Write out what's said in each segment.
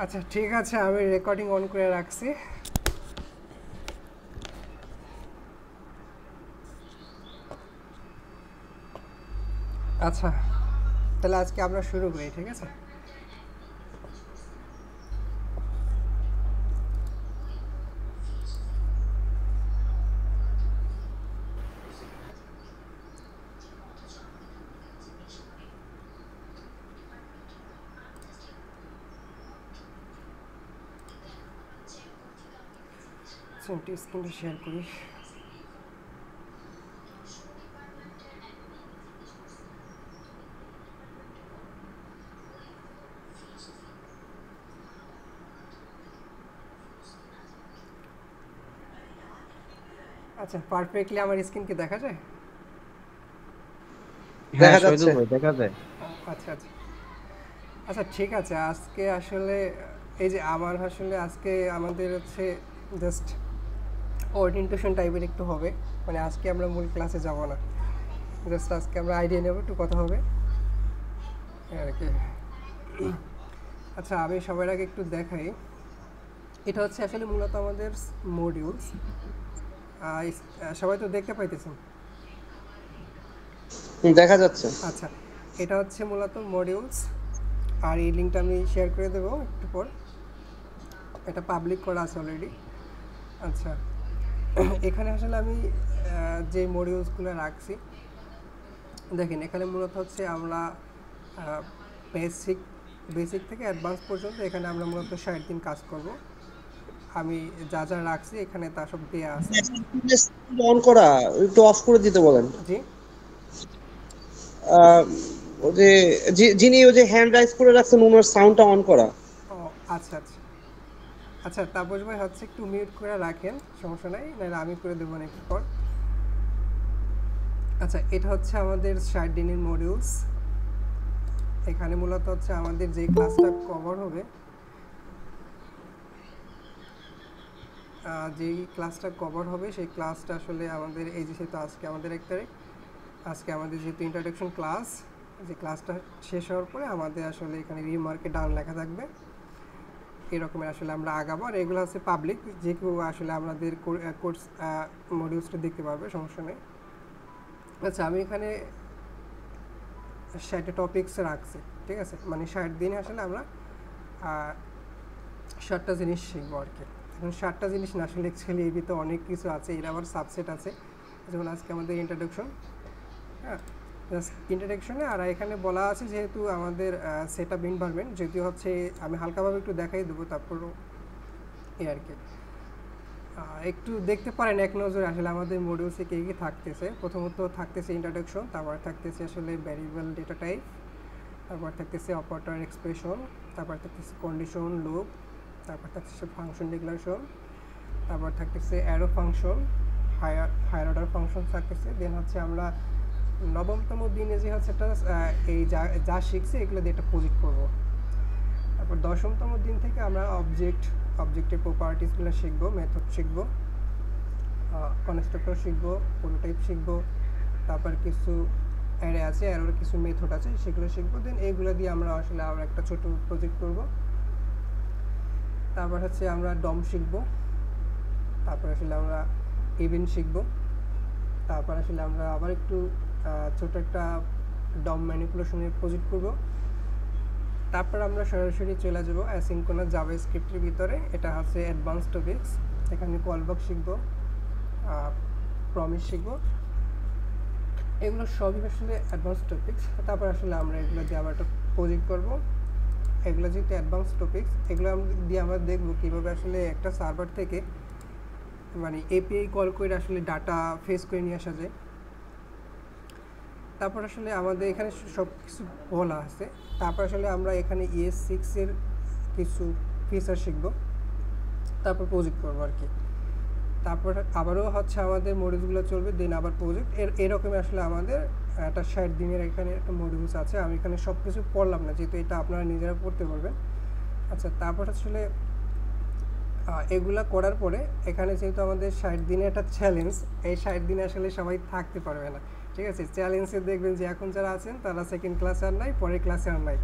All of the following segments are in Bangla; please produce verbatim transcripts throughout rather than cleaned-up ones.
আচ্ছা ঠিক আছে, আমি রেকর্ডিং অন করে রাখছি। আচ্ছা তাহলে আজকে আমরা শুরু করি, ঠিক আছে? স্ক্রিনটা শেয়ার করি। আচ্ছা পারফেক্টলি আমার স্ক্রিন কি দেখা যায়? দেখা যাচ্ছে, দেখা যায়। আচ্ছা আচ্ছা আচ্ছা ঠিক আছে। আজকে আসলে এই যে আমার আসলে আজকে আমাদের হচ্ছে জাস্ট ওরিয়েন্টেশন টাইপের একটু হবে, মানে আজকে আমরা মূল ক্লাসে যাব না, জাস্ট আজকে আমরা আইডিয়া নেব, একটু কথা হবে আর কি। আচ্ছা আমি সবার আগে একটু দেখাই, এটা হচ্ছে আসলে মূলত আমাদের মডিউলস। সবাই তো দেখতে পাইতেছেন? দেখা যাচ্ছে। আচ্ছা এটা হচ্ছে মূলত মডিউলস, আর এই লিঙ্কটা আমি শেয়ার করে দেবো একটু পর, এটা পাবলিক করা আছে অলরেডি। আচ্ছা এখানে আসলে আমি যে মডিউলসগুলো রাখছি দেখেন, এখানে মূলত হচ্ছে আমরা বেসিক বেসিক থেকে অ্যাডভান্স পর্যন্ত এখানে আমরা মূলত ষাট দিন কাজ করব। আমি যা যা রাখছি এখানে তা সব দেওয়া আছে। অন করা একটু অফ করে দিতে বলেন। জি ওই যে যিনি ওই যে হ্যান্ড রাইজ করে রাখছেন ওনার সাউন্ডটা অন করা। ও আচ্ছা আচ্ছা আচ্ছা তাপস ভাই হচ্ছে একটু মিউট করে রাখেন, সমস্যা নাই, নাহলে আমি করে দেবো না একটু পর। আচ্ছা এটা হচ্ছে আমাদের ষাট দিনের মডিউলস। এখানে মূলত হচ্ছে আমাদের যে ক্লাসটা কভার হবে, যেই ক্লাসটা কভার হবে সেই ক্লাসটা আসলে আমাদের এই যে সেহেতু আজকে আমাদের এক তারিখ, আজকে আমাদের যেহেতু ইন্ট্রোডাকশন ক্লাস, যে ক্লাসটা শেষ হওয়ার পরে আমাদের আসলে এখানে রিমার্কে ডাউন লেখা থাকবে, এরকমের আসলে আমরা আগাবো। আর এগুলো হচ্ছে পাবলিক, যে কেউ আসলে আমাদের কোর্স মডিউলসটা দেখতে পারবে, সমস্যা নেই। আচ্ছা আমি এখানে ষাটটা টপিক্স রাখছি, ঠিক আছে, মানে ষাট দিনে আসলে আমরা ষাটটা জিনিস শিখবো আর কি। এখন ষাটটা জিনিস না আসলে অ্যাকচুয়ালি এর ভিতরে অনেক কিছু আছে, এর আবার সাবসেট আছে, যেমন আজকে আমাদের ইন্ট্রোডাকশন, হ্যাঁ ইন্ট্রোডাকশনে। আর এখানে বলা আছে যেহেতু আমাদের সেট আপ এনভায়রনমেন্ট, যদিও হচ্ছে আমি হালকাভাবে একটু দেখাই দেবো, তারপরও এই আর কি একটু দেখতে পারেন এক নজরে আসলে আমাদের মডিউলসে কী কী থাকতেছে। প্রথমত থাকতেছে ইন্ট্রোডাকশন, তারপর থাকতেছে আসলে ভ্যারিয়েবল ডেটা টাইপ, তারপর থাকতেছে অপারেটর এক্সপ্রেশন, তারপর থাকতেছে কন্ডিশন লুপ, তারপর থাকতেছে ফাংশন ডিক্লারেশন, তারপর থাকতেছে arrow function, higher higher order function থাকতেছে। দেন হচ্ছে আমরা নবমতম দিনে যে হচ্ছে একটা এই যা যা শিখছি এগুলো দিয়ে একটা প্রজেক্ট করবো। তারপর দশমতম দিন থেকে আমরা অবজেক্ট অবজেক্টের প্রপার্টিসগুলো শিখবো, মেথড শিখবো, কনস্ট্রাক্টর শিখবো, প্রোটোটাইপ শিখবো, তারপর কিছু অ্যারে আছে, অ্যারোর কিছু মেথড আছে, সেগুলো শিখবো। দেন এইগুলো দিয়ে আমরা আসলে আবার একটা ছোট প্রজেক্ট করব। তারপর হচ্ছে আমরা ডম শিখবো, তারপর আসলে আমরা ইভেন্ট শিখবো, তারপর আসলে আমরা আবার একটু ছোট একটা ডম ম্যানিপুলেশনের প্রজেক্ট করব। তারপর আমরা সরাসরি চলে যাব অ্যাসিনক্রোনাস জাভাস্ক্রিপ্টের ভিতরে, এটা হচ্ছে অ্যাডভান্স টপিকস। এখানে কলব্যাক শিখবো, প্রমিস শিখবো, এগুলো সবই আসলে অ্যাডভান্স টপিকস। তারপর আসলে আমরা এগুলো দিয়ে আবার একটা প্রজেক্ট করবো। এগুলো যেহেতু অ্যাডভান্স টপিকস, এগুলো দিয়ে আমরা দেখবো কীভাবে আসলে একটা সার্ভার থেকে মানে এপিআই কল করে আসলে ডাটা ফেস করে নিয়ে আসা যায়। তারপর আসলে আমাদের এখানে সব কিছু বলা আছে। তারপর আসলে আমরা এখানে ইএস সিক্সের কিছু ফিচার শিখবো, তারপর প্রজেক্ট করবো আর কি। তারপর আবারও হচ্ছে আমাদের মডিউলসগুলো চলবে, দেন আবার প্রজেক্ট, এর এরকমই আসলে আমাদের একটা ষাট দিনের এখানে একটা মডিউলস আছে। আমি এখানে সব কিছু পড়লাম না, যেহেতু এটা আপনারা নিজেরা পড়তে পারবেন। আচ্ছা তারপর আসলে এগুলা করার পরে এখানে যেহেতু আমাদের ষাট দিনে একটা চ্যালেঞ্জ, এই ষাট দিনে আসলে সবাই থাকতে পারবে না, ঠিক আছে। চ্যালেঞ্জে দেখবেন যে এখন যারা আছেন তারা সেকেন্ড ক্লাসে আর নাই, পরের ক্লাসে আর নাই,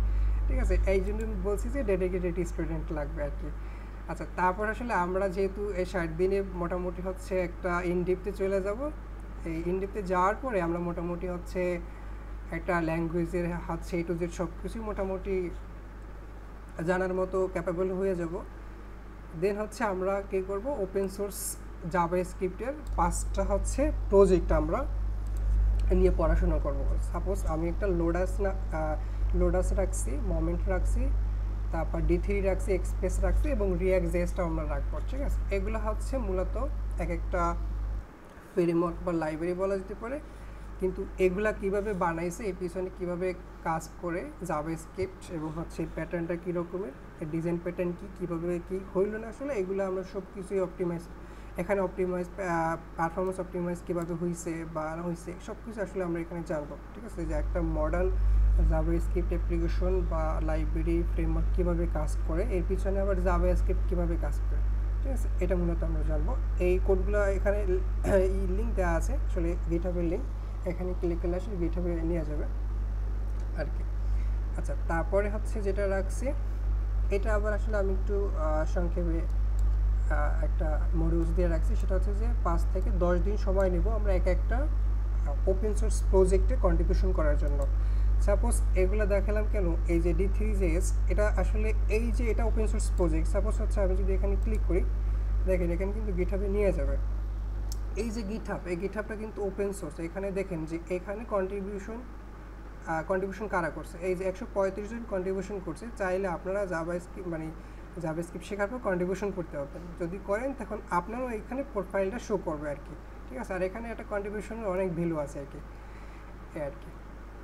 ঠিক আছে, এই জন্য বলছি যে ডেডিকেটেড স্টুডেন্ট লাগবে আর কি। আচ্ছা, তারপর আসলে আমরা যেহেতু এই ষাট দিনে মোটামুটি হচ্ছে একটা ইনডিপতে চলে যাব, এই ইনডিপতে যাওয়ার পরে আমরা মোটামুটি হচ্ছে একটা ল্যাঙ্গুয়েজের হচ্ছে এ টু জেড সব কিছুই মোটামুটি জানার মতো ক্যাপাবল হয়ে যাব। দেন হচ্ছে আমরা কী করব, ওপেন সোর্স জাভা স্ক্রিপ্টের পাঁচটা হচ্ছে প্রজেক্ট আমরা নিয়ে পড়াশোনা করব। সাপোজ আমি একটা লোডাস না লোডাস রাখছি, মোমেন্ট রাখছি, তারপর ডি থ্রি রাখছি, এক্সপ্রেস রাখছি এবং রিয়াক্ট জেসটা আমরা রাখবো। ঠিক আছে, এগুলো হচ্ছে মূলত এক একটা ফ্রেমওয়ার্ক বা লাইব্রেরি বলা যেতে পারে, কিন্তু এগুলা কিভাবে বানাইছে, এর পিছনে কীভাবে কাজ করে জাভা স্ক্রিপ্ট এবং হচ্ছে প্যাটার্নটা কী রকমের, ডিজাইন প্যাটার্ন কী, কীভাবে কী হইল না আসলে এগুলো আমরা সব কিছুই অপটিমাইজ, এখানে অপটিমাইজ পারফরমেন্স অপটিমাইজ কীভাবে হয়েছে বা হয়েছে সব কিছু আসলে আমরা এখানে জানবো। ঠিক আছে, যে একটা মডার্ন জাভা স্ক্রিপ্ট অ্যাপ্লিকেশন বা লাইব্রেরি ফ্রেমওয়ার্ক কীভাবে কাজ করে, এর পিছনে আবার জাভা স্ক্রিপ্ট কীভাবে কাজ করে। ঠিক আছে, এটা মূলত আমরা জানবো। এই কোডগুলো এখানে এই লিঙ্ক দেওয়া আছে, আসলে গিটহাবের লিঙ্ক, এখানে ক্লিক করলে আসলে গিটহাবে নিয়ে যাবে আর কি। আচ্ছা, তারপরে হচ্ছে যেটা রাখছি এটা আবার আসলে আমি একটু সংক্ষেপে একটা মডিউলস দিয়ে রাখছি, সেটা হচ্ছে যে পাঁচ থেকে দশ দিন সময় নেব আমরা এক একটা ওপেন সোর্স প্রজেক্টে কন্ট্রিবিউশন করার জন্য। সাপোজ এগুলো দেখালাম কেন, এই যে ডি থ্রি জে এস এটা আসলে এই যে এটা ওপেন সোর্স প্রজেক্ট, সাপোজ হচ্ছে আমি যদি এখানে ক্লিক করি, দেখেন এখানে কিন্তু গিটহাবে নিয়ে যাবে। এই যে গিটহাব, এই গিটহাবটা কিন্তু ওপেন সোর্স। এখানে দেখেন যে এখানে কন্ট্রিবিউশন কন্ট্রিবিউশন কারা করছে, এই যে একশো পঁয়ত্রিশ জন কন্ট্রিবিউশন করছে। চাইলে আপনারা জাভা স্ক্রিপ্ট মানে জাভা স্ক্রিপ্ট শেখার পর কন্ট্রিবিউশন করতে পারবেন, যদি করেন তখন আপনারও এখানে প্রোফাইলটা শো করবে আর কি। ঠিক আছে, আর এখানে একটা কন্ট্রিবিউশনের অনেক ভ্যালু আছে আর কি, এই আর কি।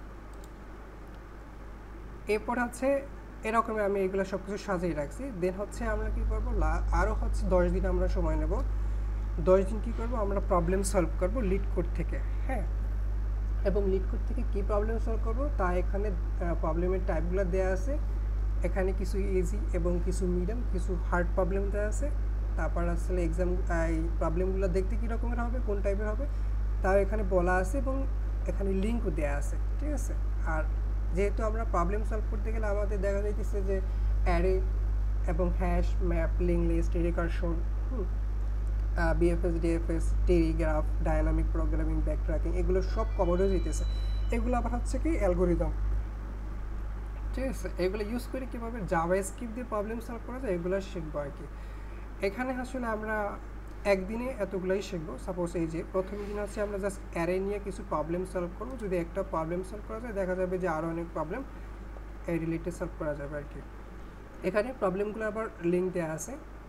এরপর হচ্ছে এরকমই আমি এগুলো সব কিছু সাজিয়ে রাখছি। দেন হচ্ছে আমরা কী করবো, আরও হচ্ছে দশ দিন আমরা সময় নেব। দশ দিন কী করবো, আমরা প্রবলেম সলভ করবো লিড কোড থেকে। হ্যাঁ, এবং লিড কোড থেকে কী প্রবলেম সলভ করবো তা এখানে প্রবলেমের টাইপগুলো দেওয়া আছে। এখানে কিছু ইজি এবং কিছু মিডিয়াম, কিছু হার্ড প্রবলেম দেওয়া আছে। তারপর আসলে এক্সাম এই প্রবলেমগুলো দেখতে কী রকমের হবে, কোন টাইপের হবে তাও এখানে বলা আছে এবং এখানে লিঙ্কও দেওয়া আছে। ঠিক আছে, আর যেহেতু আমরা প্রবলেম সলভ করতে গেলে আমাদের দেখা যাইতেছে যে অ্যারে এবং hash, map, link list, recursion, hmm BFS, DFS, telegraph, dynamic programming, backtracking, এগুলো সব কভার হয়ে যেতেছে। এগুলো আবার হচ্ছে কি অ্যালগোরিদম। ঠিক আছে, এগুলো ইউজ করে কীভাবে জাভা স্ক্রিপ্ট দিয়ে প্রবলেম সলভ করা যায় এগুলো শিখবো আর কি। এখানে আসলে আমরা একদিনে এতগুলোই শিখবো। সাপোজ এই যে প্রথম দিন হচ্ছে আমরা জাস্ট অ্যারে নিয়ে কিছু প্রবলেম সলভ করবো। যদি একটা প্রবলেম সলভ করা যায় দেখা যাবে যে আরও অনেক প্রবলেম এই রিলেটেড সলভ করা যাবে আর কি। এখানে প্রবলেমগুলো আবার লিঙ্ক দেওয়া আছে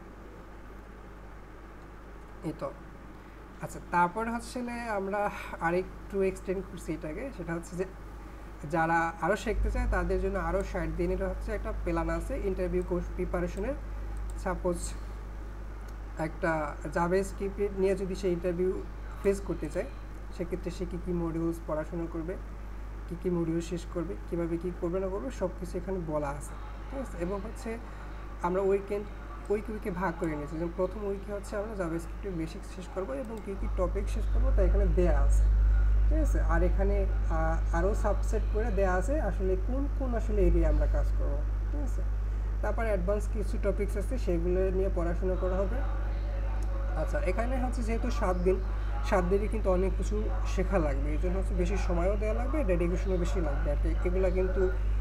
এই তো। আচ্ছা, তারপরে হচ্ছে আমরা আরেকটু এক্সটেন্ড করছি এটাকে, সেটা হচ্ছে যে যারা আরও শিখতে চায় তাদের জন্য আরও ষাট দিনের হচ্ছে একটা প্ল্যান আছে ইন্টারভিউ কোর্স প্রিপারেশনের। সাপোজ একটা জাভা স্ক্রিপ্ট নিয়ে যদি সে ইন্টারভিউ ফেস করতে চায় সেক্ষেত্রে সে কী কী মডিউলস পড়াশোনা করবে, কী কী মডিউল শেষ করবে, কীভাবে কী করবে না করবে সব কিছু এখানে বলা আছে। ঠিক আছে, এবং হচ্ছে আমরা উইকেন্ড উইক উইকে ভাগ করে নিয়েছি। যেমন প্রথম উইকে হচ্ছে আমরা জাভা স্ক্রিপ্টের বেসিক শেষ করবো এবং কী কী টপিক শেষ করবো তা এখানে দেয়া আছে। ঠিক আছে, আর এখানে আরও সাবসেট করে দেওয়া আছে আসলে কোন কোন আসলে এরিয়া আমরা কাজ করবো। ঠিক আছে, তারপর অ্যাডভান্স কিছু টপিকস আছে সেগুলো নিয়ে পড়াশোনা করা হবে। আচ্ছা, এখানে হচ্ছে যেহেতু সাত দিন সাত দিনে কিন্তু অনেক কিছু শেখা লাগবে, এই জন্য হচ্ছে বেশি সময়ও দেওয়া লাগবে, ডেডিকেশনও বেশি লাগবে আর কি। এগুলো কিন্তু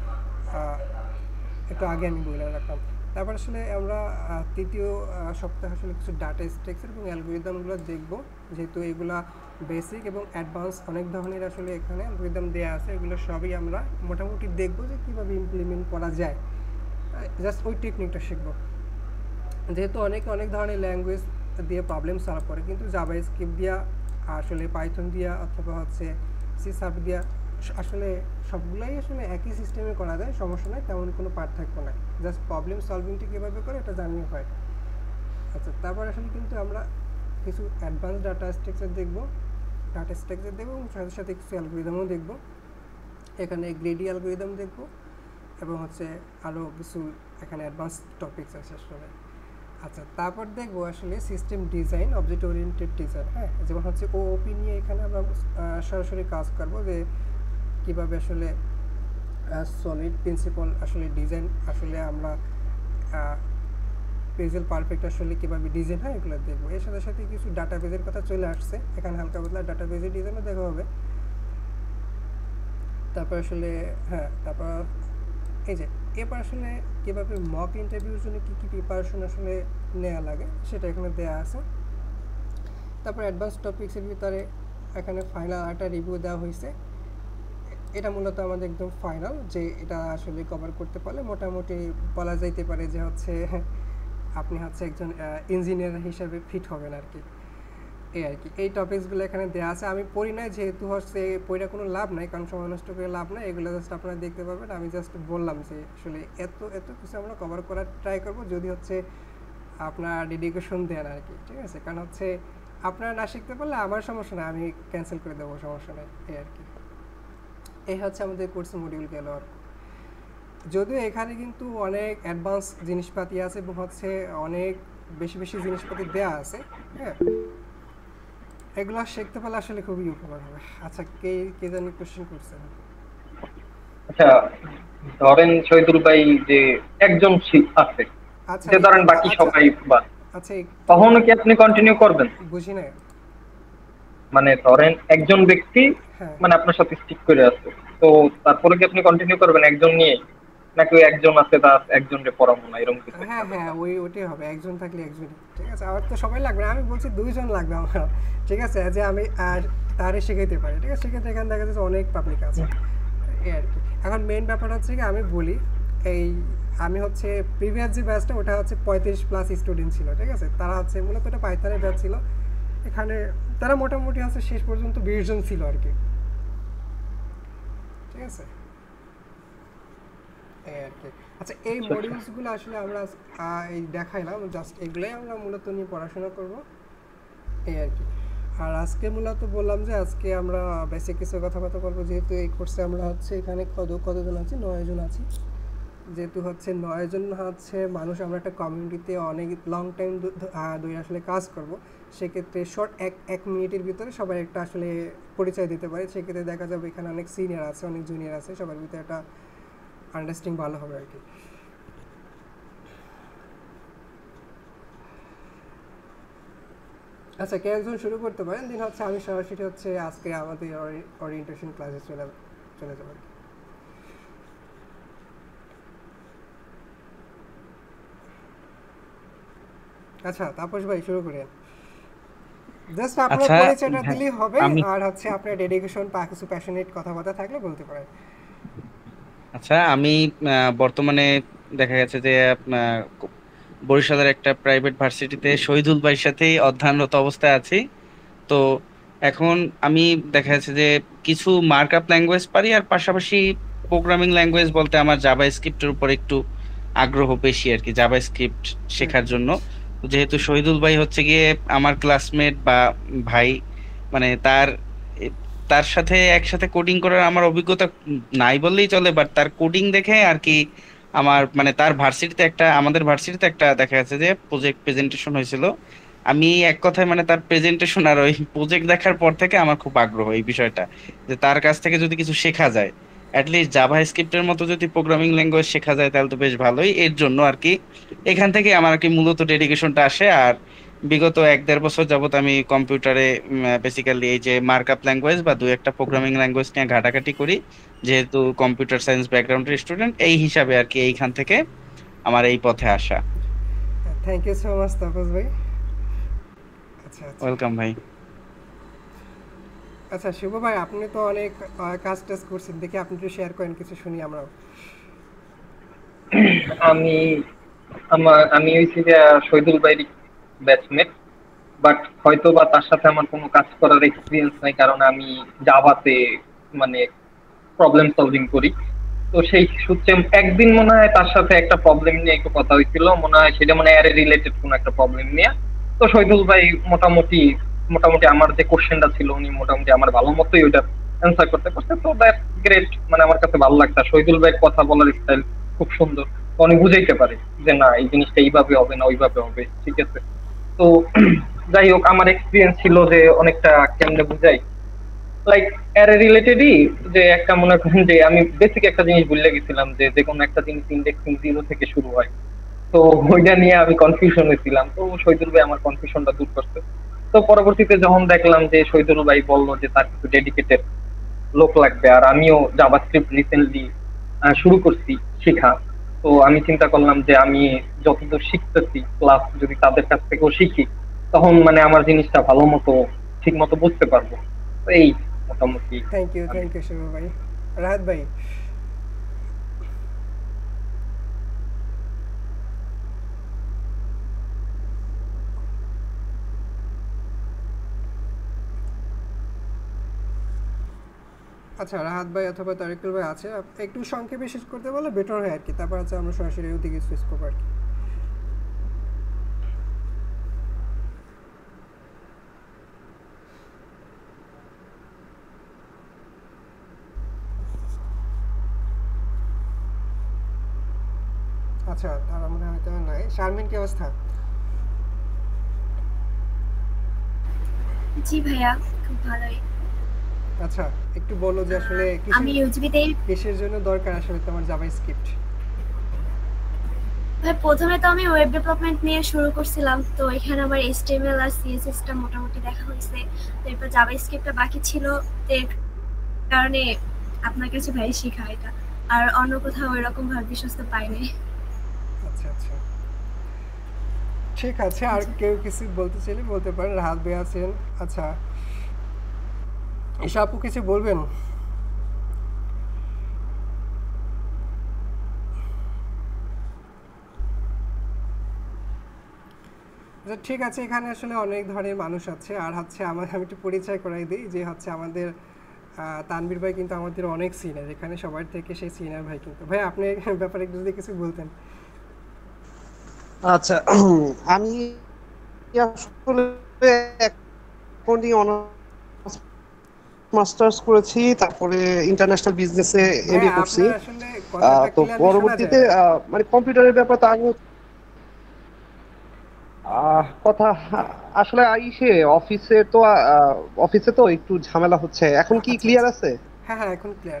একটু আগে আমি বলে রাখলাম। তারপর আসলে আমরা তৃতীয় সপ্তাহে আসলে কিছু ডাটা স্ট্রাকচার এবং অ্যালগোরিদমগুলো দেখব, যেহেতু এগুলা বেসিক এবং অ্যাডভান্স অনেক ধরনের আসলে এখানে অ্যালগোরিদম দেওয়া আছে। এগুলো সবই আমরা মোটামুটি দেখব যে কীভাবে ইমপ্লিমেন্ট করা যায়, জাস্ট ওই টেকনিকটা শিখব। যেহেতু অনেকে অনেক ধরনের ল্যাঙ্গুয়েজ দিয়ে প্রবলেম সলভ করে, কিন্তু জাভা স্ক্রিপ্ট দিয়া আসলে পাইথন দিয়া অথবা হচ্ছে সি শার্প দিয়া আসলে সবগুলাই আসলে একই সিস্টেমে করা যায়, সমস্যা নয়, তেমন কোনো পার্থক্য নাই। জাস্ট প্রবলেম সলভিংটি কীভাবে করে এটা জানিয়ে হয়। আচ্ছা, তারপর আসলে কিন্তু আমরা কিছু অ্যাডভান্স ডাটা স্ট্রাকচার দেখব, ডাটা স্ট্রাকচার দেখব এবং সাথে সাথে কিছু অ্যালগোরিদমও দেখব। এখানে গ্রেডি অ্যালগোরিদম দেখব এবং হচ্ছে আরও কিছু এখানে অ্যাডভান্স টপিকস আছে আসলে। আচ্ছা, তারপর দেখবো আসলে system design, object oriented design. হ্যাঁ, যেমন হচ্ছে ওওপি নিয়ে এখানে আমরা সরাসরি কাজ করবো যে কীভাবে আসলে সলিড প্রিন্সিপাল আসলে ডিজাইন আসলে আমরা পেজের পারফেক্ট আসলে কীভাবে ডিজাইন হয় এগুলো দেখবো। এর সাথে সাথে কিছু ডাটা বেজের কথা চলে আসছে, এখানে হালকা পাতলা ডাটা বেজের ডিজাইনও দেখা হবে। তারপর আসলে হ্যাঁ তারপর এই যে এবার আসলে কীভাবে মক ইন্টারভিউর জন্য কী কী প্রিপারেশন আসলে নেওয়া লাগে সেটা এখানে দেওয়া আছে। তারপর অ্যাডভান্স টপিক্সের ভিতরে এখানে ফাইনাল একটা রিভিউ দেওয়া হয়েছে। এটা মূলত আমাদের একদম ফাইনাল, যে এটা আসলে কভার করতে পারলে মোটামুটি বলা যাইতে পারে যে হচ্ছে আপনি হচ্ছে একজন ইঞ্জিনিয়ার হিসাবে ফিট হবেন আর কি। এই আর কি এই টপিকসগুলো এখানে দেওয়া আছে। আমি পড়ি নাই যেহেতু হচ্ছে পড়ে কোনো লাভ নাই, কারণ সময় নষ্ট করে লাভ নাই। এগুলো জাস্ট আপনারা দেখতে পাবেন। আমি জাস্ট বললাম যে আসলে এত এত কিছু আমরা কভার করার ট্রাই করব যদি হচ্ছে আপনার ডেডিকেশন দেন আর কি, ঠিক আছে। কারণ হচ্ছে আপনারা না শিখতে পারলে আমার সমস্যা নেই, আমি ক্যান্সেল করে দেবো, সমস্যা নেই। এই আর কি এই হচ্ছে আমাদের কোর্সের মডিউল গেল। আর যদিও এখানে কিন্তু অনেক অ্যাডভান্স জিনিসপাতি আছে এবং হচ্ছে অনেক বেশি বেশি জিনিসপাতি দেওয়া আছে, হ্যাঁ এগুলো শিখতে পারলে আসলে খুবই উপকার হবে। আচ্ছা কে কে জানি কোশ্চেন করছেন? আচ্ছা ধরেন শহীদুল ভাই যে একজন আছে, আচ্ছা যে ধরেন বাকি সবাই বাদ, আচ্ছা তখনও কি আপনি কন্টিনিউ করবেন? বুঝি না। মানে ধরেন একজন ব্যক্তি মানে আপনার সাথে স্টিক করে আছে, তো তারপরে কি আপনি কন্টিনিউ করবেন একজন নিয়ে, নাকি ওই একজন আছে তার একজনকে পড়াবো না এরকম কিছু? হ্যাঁ হ্যাঁ ওই ওটাই হবে, একজন থাকলে একজনই, ঠিক আছে। আমার তো সবাই লাগবে না, আমি বলছি দুইজন লাগবে আমার, ঠিক আছে, যে আমি আর তারে শেখাইতে পারি, ঠিক আছে। সেক্ষেত্রে এখানে দেখা যাচ্ছে অনেক পাবলিক আছে এই আর কি। এখন মেইন ব্যাপার হচ্ছে কি আমি বলি, এই আমি হচ্ছে প্রিভিয়াস যে ব্যাচটা ওটা হচ্ছে পঁয়ত্রিশ প্লাস স্টুডেন্ট ছিল, ঠিক আছে। তারা হচ্ছে মূলত এটা পাইথনের ব্যাচ ছিল, এখানে তারা মোটামুটি হচ্ছে শেষ পর্যন্ত বিশ জন ছিল আর কি, ঠিক আছে এই আর কি। আচ্ছা এই মডিউলসগুলো আসলে আমরা এই দেখাইলাম, জাস্ট এগুলোই আমরা মূলত নিয়ে পড়াশোনা করব এই আর কি। আর আজকে মূলত বললাম যে আজকে আমরা বেসিক কিছু কথাবার্তা বলবো, যেহেতু এই কোর্সে আমরা হচ্ছে এখানে কত কতজন আছি, নয় জন আছি। যেহেতু হচ্ছে নয় জন হচ্ছে মানুষ, আমরা একটা কমিউনিটিতে অনেক লং টাইম ধরে আসলে কাজ করব, সেক্ষেত্রে শর্ট এক এক মিনিটের ভিতরে সবাই একটা আসলে পরিচয় দিতে পারে। সেক্ষেত্রে দেখা যাবে এখানে অনেক সিনিয়র আছে, অনেক জুনিয়র আছে, সবার ভিতরে একটা আন্ডারস্ট্যান্ডিং ভালো হবে আর কি। আচ্ছা কে একজন শুরু করতে পারেন, দিন হচ্ছে আমি সরাসরি হচ্ছে আজকে আমাদের ওরিয়েন্টেশন ক্লাসে চলে চলে যাব আর কি। আচ্ছা তাপস ভাই শুরু করেন, জাস্ট আপনার পরিচয়টা দিলেই হবে, আর হচ্ছে আপনার ডেডিকেশন বা কিছু প্যাশনেট কথাবার্তা থাকলে বলতে পারেন। আচ্ছা আমি বর্তমানে দেখা গেছে যে বরিশালের একটা প্রাইভেট ভার্সিটিতে শহীদুল ভাইয়ের সাথেই অধ্যয়নরত অবস্থায় আছি। তো এখন আমি দেখা যাচ্ছে যে কিছু মার্কআপ ল্যাঙ্গুয়েজ পারি, আর পাশাপাশি প্রোগ্রামিং ল্যাঙ্গুয়েজ বলতে আমার জাভা স্ক্রিপ্টের উপর একটু আগ্রহ বেশি আর কি, জাভা স্ক্রিপ্ট শেখার জন্য। যেহেতু শহীদুল ভাই হচ্ছে গিয়ে আমার ক্লাসমেট বা ভাই, মানে তার তার সাথে একসাথে কোডিং করার আমার অভিজ্ঞতা নাই বললেই চলে, বাট তার কোডিং দেখে আর কি আমার মানে তার ভার্সিটিতে একটা আমাদের ভার্সিটিতে একটা দেখা যাচ্ছে যে প্রজেক্ট প্রেজেন্টেশন হয়েছিল। আমি এক কথায় মানে তার প্রেজেন্টেশন আর ওই প্রজেক্ট দেখার পর থেকে আমার খুব আগ্রহ এই বিষয়টা, যে তার কাছ থেকে যদি কিছু শেখা যায়, অ্যাটলিস্ট জাভা স্ক্রিপ্টের মতো যদি প্রোগ্রামিং ল্যাঙ্গুয়েজ শেখা যায় তাহলে তো বেশ ভালোই। এর জন্য আর কি এখান থেকে আমার আর কি মূলত ডেডিকেশনটা আসে। আর বিগত এক দেড় বছর যাবত আমি কম্পিউটারে বেসিক্যালি এই যে মার্কআপ ল্যাঙ্গুয়েজ বা দুই একটা প্রোগ্রামিং ল্যাঙ্গুয়েজ নিয়ে ঘাটাঘাটি করি, যেহেতু কম্পিউটার সায়েন্স ব্যাকগ্রাউন্ডের স্টুডেন্ট এই হিসাবে আর কি এইখান থেকে আমার এই পথে আসা। Thank you so much Tapas ভাই। আচ্ছা ওয়েলকাম ভাই। আচ্ছা শুভ ভাই, আপনি তো অনেক কাজ টাজ করছেন, দেখি আপনি একটু শেয়ার করেন, কিছু শুনি আমরাও। আমি আমার আমি হইছি যে শহীদুল ভাইয়ের ব্যাচমেট, বাট হয়তো বা তার সাথে আমার কোনো কাজ করার এক্সপিরিয়েন্স নাই, কারণ আমি জাভাতে মানে প্রবলেম সলভিং করি। তো সেই সূত্রে একদিন মনে হয় তার সাথে একটা প্রবলেম নিয়ে একটু কথা হয়েছিল, মনে হয় সেটা মানে অ্যারে রিলেটেড কোনো একটা প্রবলেম নিয়ে। তো শহীদুল ভাই মোটামুটি মোটামুটি আমার যে কোশ্চেনটা ছিল উনি মোটামুটি আমার ভালো মতোই ওইটা অ্যান্সার করতে পারছে। তো দ্যাট গ্রেট, মানে আমার কাছে ভালো লাগছে। শহীদুল ভাইয়ের কথা বলার স্টাইল খুব সুন্দর, উনি বুঝাইতে পারে যে না এই জিনিসটা এইভাবে হবে না ওইভাবে হবে, ঠিক আছে। তো যাই হোক আমার এক্সপিরিয়েন্স ছিল যে অনেকটা কেমনে বুঝাই, লাইক অ্যারে রিলেটেডই, যে একটা মনে করেন যে আমি বেসিক একটা জিনিস ভুলে গেছিলাম যে যে কোনো একটা জিনিস ইন্ডেক্সিং জিরো থেকে শুরু হয়। তো ওইটা নিয়ে আমি কনফিউশন হয়েছিলাম, তো শহীদুল ভাই আমার কনফিউশনটা দূর করছে। তো পরবর্তীতে যখন দেখলাম যে শহীদুল ভাই বললো যে তার কিছু ডেডিকেটেড লোক লাগবে, আর আমিও জাভাস্ক্রিপ্ট রিসেন্টলি শুরু করছি শেখা, তো আমি চিন্তা করলাম যে আমি যতদূর শিখতেছি প্লাস যদি তাদের কাছ থেকেও শিখি, তখন মানে আমার জিনিসটা ভালো মতো ঠিক মতো বুঝতে পারবো। তো এই মোটামুটি। Thank you thank you Shuvo ভাই। রাহাত ভাই, আচ্ছা রাহাত ভাই অথবা তারিকুল ভাই আছে, আপ- একটু সংক্ষেপে শেষ করতে বলে বেটার হয় আর কি, তারপর হচ্ছে আমরা সরাসরি ওদিকে সুইচ করবো আর কি। আচ্ছা তার মনে হয়তো নাই। শারমিন কি অবস্থা? জি ভাইয়া, খুব ভালোই। আচ্ছা একটু বলো যে আসলে আমি কিসের ইউজিবিতে কিসের জন্য দরকার আসলে তোমার জাভাস্ক্রিপ্ট? ভাই প্রথমে তো আমি ওয়েব ডেভেলপমেন্ট নিয়ে শুরু করছিলাম, তো এখানে আমার এইচটিএমএল আর সিএসএস টা মোটামুটি দেখা হয়েছে, তো এরপর জাভাস্ক্রিপ্টটা বাকি ছিল, তো এর কারণে আপনার কাছে ভাই শেখা এটা, আর অন্য কোথাও এরকম ভাবে বিশ্বস্ত পাইনি। আচ্ছা আচ্ছা ঠিক আছে, আর কেউ কিছু বলতে চাইলে বলতে পারেন। রাহাত ভাই আছেন। আচ্ছা ঈশা আপু কিছু বলবেন? আচ্ছা ঠিক আছে, এখানে আসলে অনেক ধরনের মানুষ আছে, আর হচ্ছে আমার আমি একটু পরিচয় করাই দিই যে হচ্ছে আমাদের আহ, তানভীর ভাই কিন্তু আমাদের অনেক সিনিয়র, এখানে সবার থেকে সেই সিনিয়র ভাই। কিন্তু ভাই আপনি এর ব্যাপারে একটু যদি কিছু বলতেন। আচ্ছা আমি আসলে অ্যাকাউন্টিং অনার্স মাস্টার্স করেছি, তারপরে ইন্টারন্যাশনাল বিজনেসে ভাই এমবিএ করছি। আপনার আসলে আহ, কথাটা তো ক্লিয়ারলি শোনা যায় পরবর্তীতে না। আহ, মানে কম্পিউটারের ব্যাপার তো আমি আহ, কথা আসলে আইসে অফিসে তো আহ, অফিসে তো একটু ঝামেলা হচ্ছে। এখন আ- কি আচ্ছা ক্লিয়ার আচ্ছা, আছে? হ্যাঁ হ্যাঁ এখন ক্লিয়ার।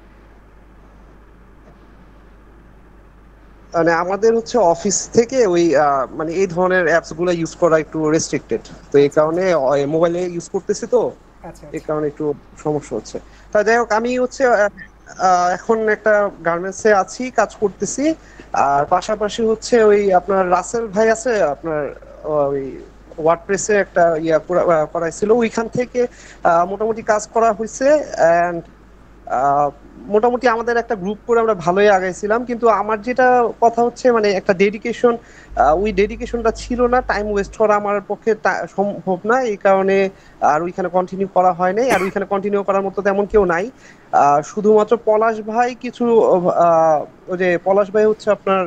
মানে আমাদের হচ্ছে অফিস থেকে ওই আহ, মানে এই ধরনের অ্যাপস গুলো ইউজ করা একটু রেস্ট্রিক্টেড, তো এই আচ্ছা আচ্ছা কারণে মোবাইলে ইউজ করতেছি, তো আচ্ছা এই আচ্ছা কারণে একটু সমস্যা হচ্ছে। তা যাই হোক, আমি হচ্ছে আহ, আহ, এখন একটা গার্মেন্টসে আছি, কাজ করতেছি। আর পাশাপাশি হচ্ছে ওই আপনার রাসেল ভাই আছে আপনার, ওই ওয়ার্ডপ্রেসে একটা ইয়া করা- আহ, করাইছিল, ওইখান থেকে আহ, মোটামুটি কাজ করা হয়েছে। অ্যান্ড মোটামুটি আমাদের একটা গ্রুপ করে আমরা ভালোই আগাইছিলাম, কিন্তু আমার যেটা কথা হচ্ছে মানে একটা ডেডিকেশন, ওই ডেডিকেশনটা ছিল না। টাইম ওয়েস্ট করা আমার পক্ষে তা- সম্ভব না, এই কারণে আর ওইখানে কন্টিনিউ করা হয় নাই। আর ওইখানে কন্টিনিউ করার মতো তেমন কেউ নাই। আহ, শুধুমাত্র পলাশ ভাই কিছু আহ, ওই যে পলাশ ভাই হচ্ছে আপনার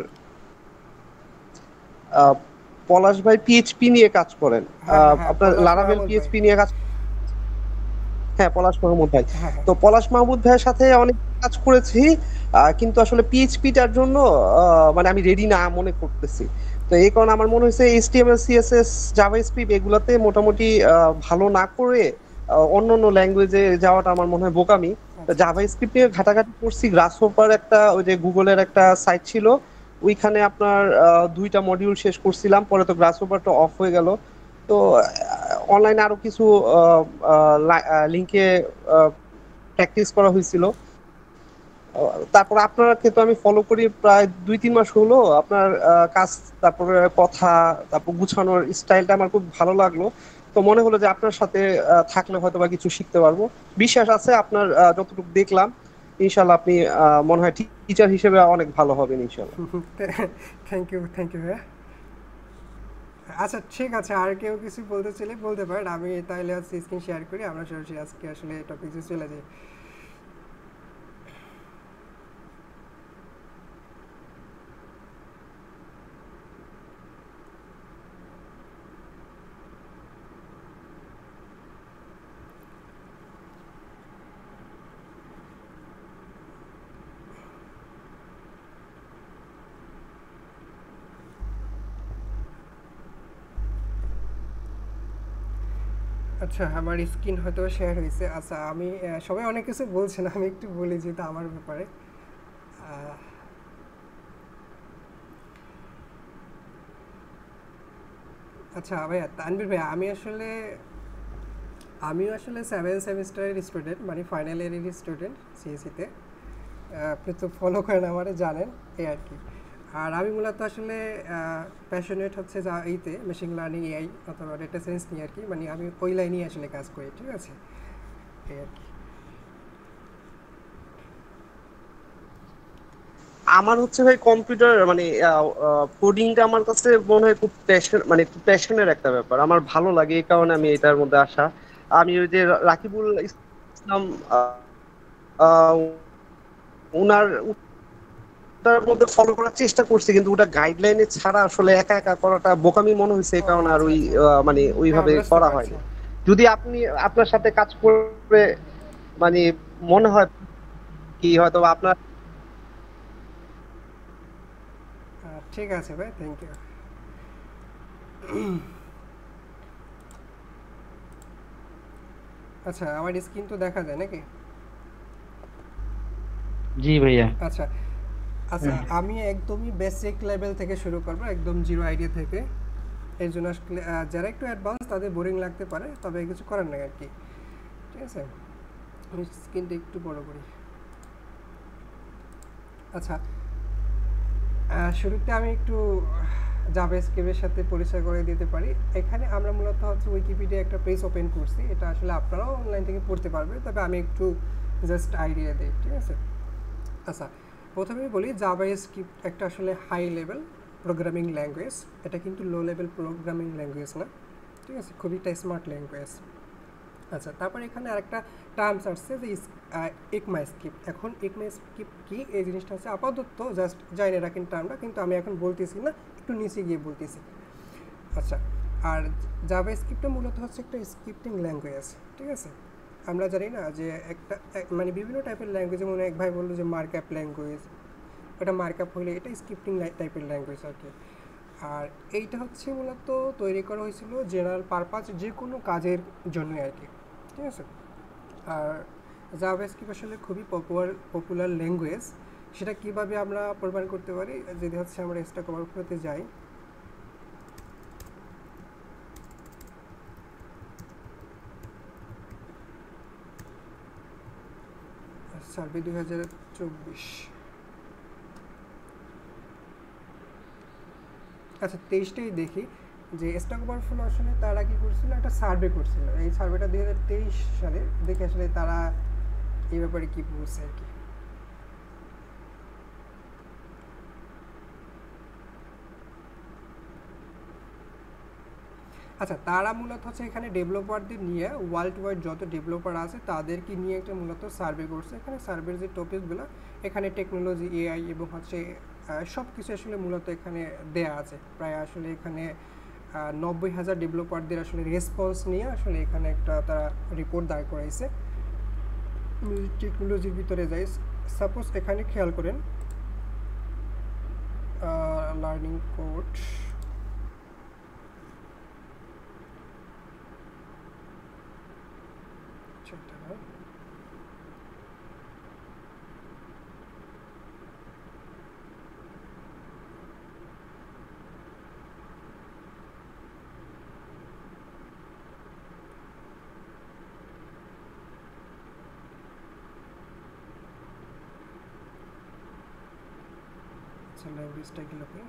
আহ, পলাশ ভাই পিএইচপি নিয়ে কাজ করেন। হ্যাঁ হ্যাঁ আহ, হ্যাঁ আপনার পলাশ লারাভেল মাহমুদ ভাই। পিএইচপি নিয়ে কাজ, হ্যাঁ পলাশ মাহমুদ ভাই। হ্যাঁ হ্যাঁ তো পলাশ মাহমুদ ভাইয়ের সাথে অনেক কাজ করেছি, আহ, কিন্তু আসলে পিএইচপিটার জন্য আহ, মানে আমি রেডি না মনে করতেছি। তো এই কারণে আমার মনে হয়েছে এইচটিএমএল সিএসএস জাভাস্ক্রিপ্ট এগুলাতে মোটামুটি আহ, ভালো না করে আহ, অন্য অন্য ল্যাঙ্গুয়েজে যাওয়াটা আমার মনে হয় বোকামি। আচ্ছা আচ্ছা জাভাস্ক্রিপ্ট নিয়ে ঘাটাঘাটি করছি, গ্রাসহপার একটা ওই যে গুগলের একটা সাইট ছিল, ওইখানে আপনার আহ, দুইটা মডিউল শেষ করছিলাম, পরে তো গ্রাসহপারটা অফ হয়ে গেল। তো অনলাইনে আরো কিছু লিঙ্কে প্র্যাকটিস করা হয়েছিল। আহ, তারপর আপনাকে তো আমি ফলো করি প্রায় দুই তিন মাস হলো। আপনার আহ, কাজ, তারপরে কথা, তারপর গুছানোর স্টাইলটা আমার খুব ভালো লাগলো। তো মনে হলো যে আপনার সাথে আহ, থাকলে হয়তো বা কিছু শিখতে পারবো। বিশ্বাস আছে আপনার আহ, যতটুকু দেখলাম, ইনশাল্লাহ আপনি আহ, মনে হয় টিচার হিসেবে অনেক ভালো হবেন ইনশাল্লাহ। থ্যাংক ইউ থ্যাংক ইউ ভাইয়া। আচ্ছা ঠিক আছে, আর কেউ কিছু বলতে চাইলে বলতে পারেন। আমি তাহলে হচ্ছে স্ক্রিন শেয়ার করি, আমরা সরাসরি আজকে আসলে টপিকে চলে যাই। আচ্ছা আমার স্ক্রিন হয়তো শেয়ার হয়েছে। আচ্ছা আমি আহ, সবাই অনেক কিছু বলছেন, আমি একটু বলি যেহেতু আমার ব্যাপারে। আহ, আচ্ছা ভাইয়া তানভীর ভাইয়া, আমি আসলে আমিও আসলে সেভেন সেমিস্টারের স্টুডেন্ট, মানে ফাইনাল ইয়ারের স্টুডেন্ট সিএসিতে। আপনি তো ফলো করেন আমারে, জানেন এই আর কি। আর আমি মূলত আসলে প্যাশনেট হচ্ছে যা এইতে মেশিন লার্নিং, এআই অথবা ডেটা সায়েন্স নিয়ে আর কি, মানে আমি ওই লাইনেই আসলে কাজ করি, ঠিক আছে এই আর কি। আমার হচ্ছে ভাই কম্পিউটার মানে কোডিংটা আমার কাছে মনে হয় খুব প্যাশন মানে খুব প্যাশনের একটা ব্যাপার, আমার ভালো লাগে, এই কারণে আচ্ছা আমি আচ্ছা এটার মধ্যে আসা। আমি ওই যে রাকিবুল ইসলাম আহ, আহ, উনার ওটার মধ্যে ফলো করার চেষ্টা করছি, কিন্তু ওটা গাইডলাইনে ছাড়া আসলে একা একা করাটা বোকামি মনে হয়েছে, এই ও কারণে আর আচ্ছা ওই আচ্ছা, আহ, মানে হ্যাঁ ওইভাবে বুঝতে করা পারছি। হয়নি। যদি আপনি আপনার সাথে কাজ করে মানে মনে হয় কি হয়তো আপনার আহ, ঠিক আছে ভাই, থ্যাংক ইউ। আচ্ছা আমার স্ক্রিন তো দেখা যায় নাকি? জি ভাইয়া। আচ্ছা আচ্ছা, আমি একদমই বেসিক লেভেল থেকে শুরু করবো, একদম জিরো আইডিয়া থেকে। এর জন্য আসলে আহ, যারা একটু অ্যাডভান্স তাদের বোরিং লাগতে পারে, তবে কিছু করার নাই আর কি, ঠিক আছে। আমি স্ক্রিনটা একটু বড় করি। আচ্ছা আহ, শুরুতে আমি একটু জাভাস্ক্রিপ্টের সাথে পরিচয় করে দিতে পারি। এখানে আমরা মূলত হচ্ছে উইকিপিডিয়া একটা পেজ ওপেন করছি, এটা আসলে আপনারাও অনলাইন থেকে পড়তে পারবে, তবে আমি একটু জাস্ট আইডিয়া দিই, ঠিক আছে। আচ্ছা প্রথমেই বলি জাভাস্ক্রিপ্ট একটা আসলে হাই লেভেল প্রোগ্রামিং ল্যাঙ্গুয়েজ, এটা কিন্তু লো লেভেল প্রোগ্রামিং ল্যাঙ্গুয়েজ না, ঠিক আছে, খুবই একটা স্মার্ট ল্যাঙ্গুয়েজ। আচ্ছা তারপর এখানে আরেকটা টার্মস আসছে যে ইকমাই স্ক্রিপ্ট। এখন ইকমাই স্ক্রিপ্ট কি এই জিনিসটা হচ্ছে আপাতত জাস্ট জানিয়ে রাখেন টার্মটা, কিন্তু আমি এখন বলতেছি না, একটু নিচে গিয়ে বলতেছি। আচ্ছা আর জাভাস্ক্রিপ্টটা মূলত হচ্ছে একটা স্ক্রিপ্টিং ল্যাঙ্গুয়েজ, ঠিক আছে। আমরা জানি না যে একটা এক- মানে বিভিন্ন টাইপের ল্যাঙ্গুয়েজ, যেমন এক ভাই বললো যে মার্কআপ ল্যাঙ্গুয়েজ, ওটা মার্কআপ হলে এটা স্ক্রিপ্টিং টাইপের ল্যাঙ্গুয়েজ আর কি। আর এইটা হচ্ছে মূলত তৈরি করা হয়েছিল জেনারেল পারপাস যে কোনো কাজের জন্যই আর কি, ঠিক আছে। আর জাভাস্ক্রিপ্ট আসলে খুবই পপুলার পপুলার ল্যাঙ্গুয়েজ। সেটা কীভাবে আমরা প্রমাণ করতে পারি, যদি হচ্ছে আমরা স্ট্যাক ওভারফ্লোতে যাই, সার্ভে দুই হাজার চব্বিশ, আচ্ছা তেইশটাই দেখি যে স্টক ওভারফ্লো আসলে তারা কি করছিল, একটা সার্ভে করছিল। এই সার্ভেটা দুই হাজার তেইশ সালে, দেখে আসলে তারা এই ব্যাপারে কি বলছে আর কি। আচ্ছা তারা মূলত হচ্ছে এখানে ডেভেলপারদের নিয়ে ওয়ার্ল্ড ওয়াইড যত ডেভেলপার আছে তাদেরকে নিয়ে একটা মূলত সার্ভে করছে। এখানে সার্ভের যে টপিকগুলো, এখানে টেকনোলজি, এআই এবং হচ্ছে সব কিছু আসলে মূলত এখানে দেয়া আছে। প্রায় আসলে এখানে নব্বই হাজার ডেভেলপারদের আসলে রেসপন্স নিয়ে আসলে এখানে একটা তারা রিপোর্ট দাঁড় করাইছে। টেকনোলজির ভিতরে যাই, সাপোজ এখানে খেয়াল করেন লার্নিং কোড, ল্যাঙ্গুয়েজটা গেল কি,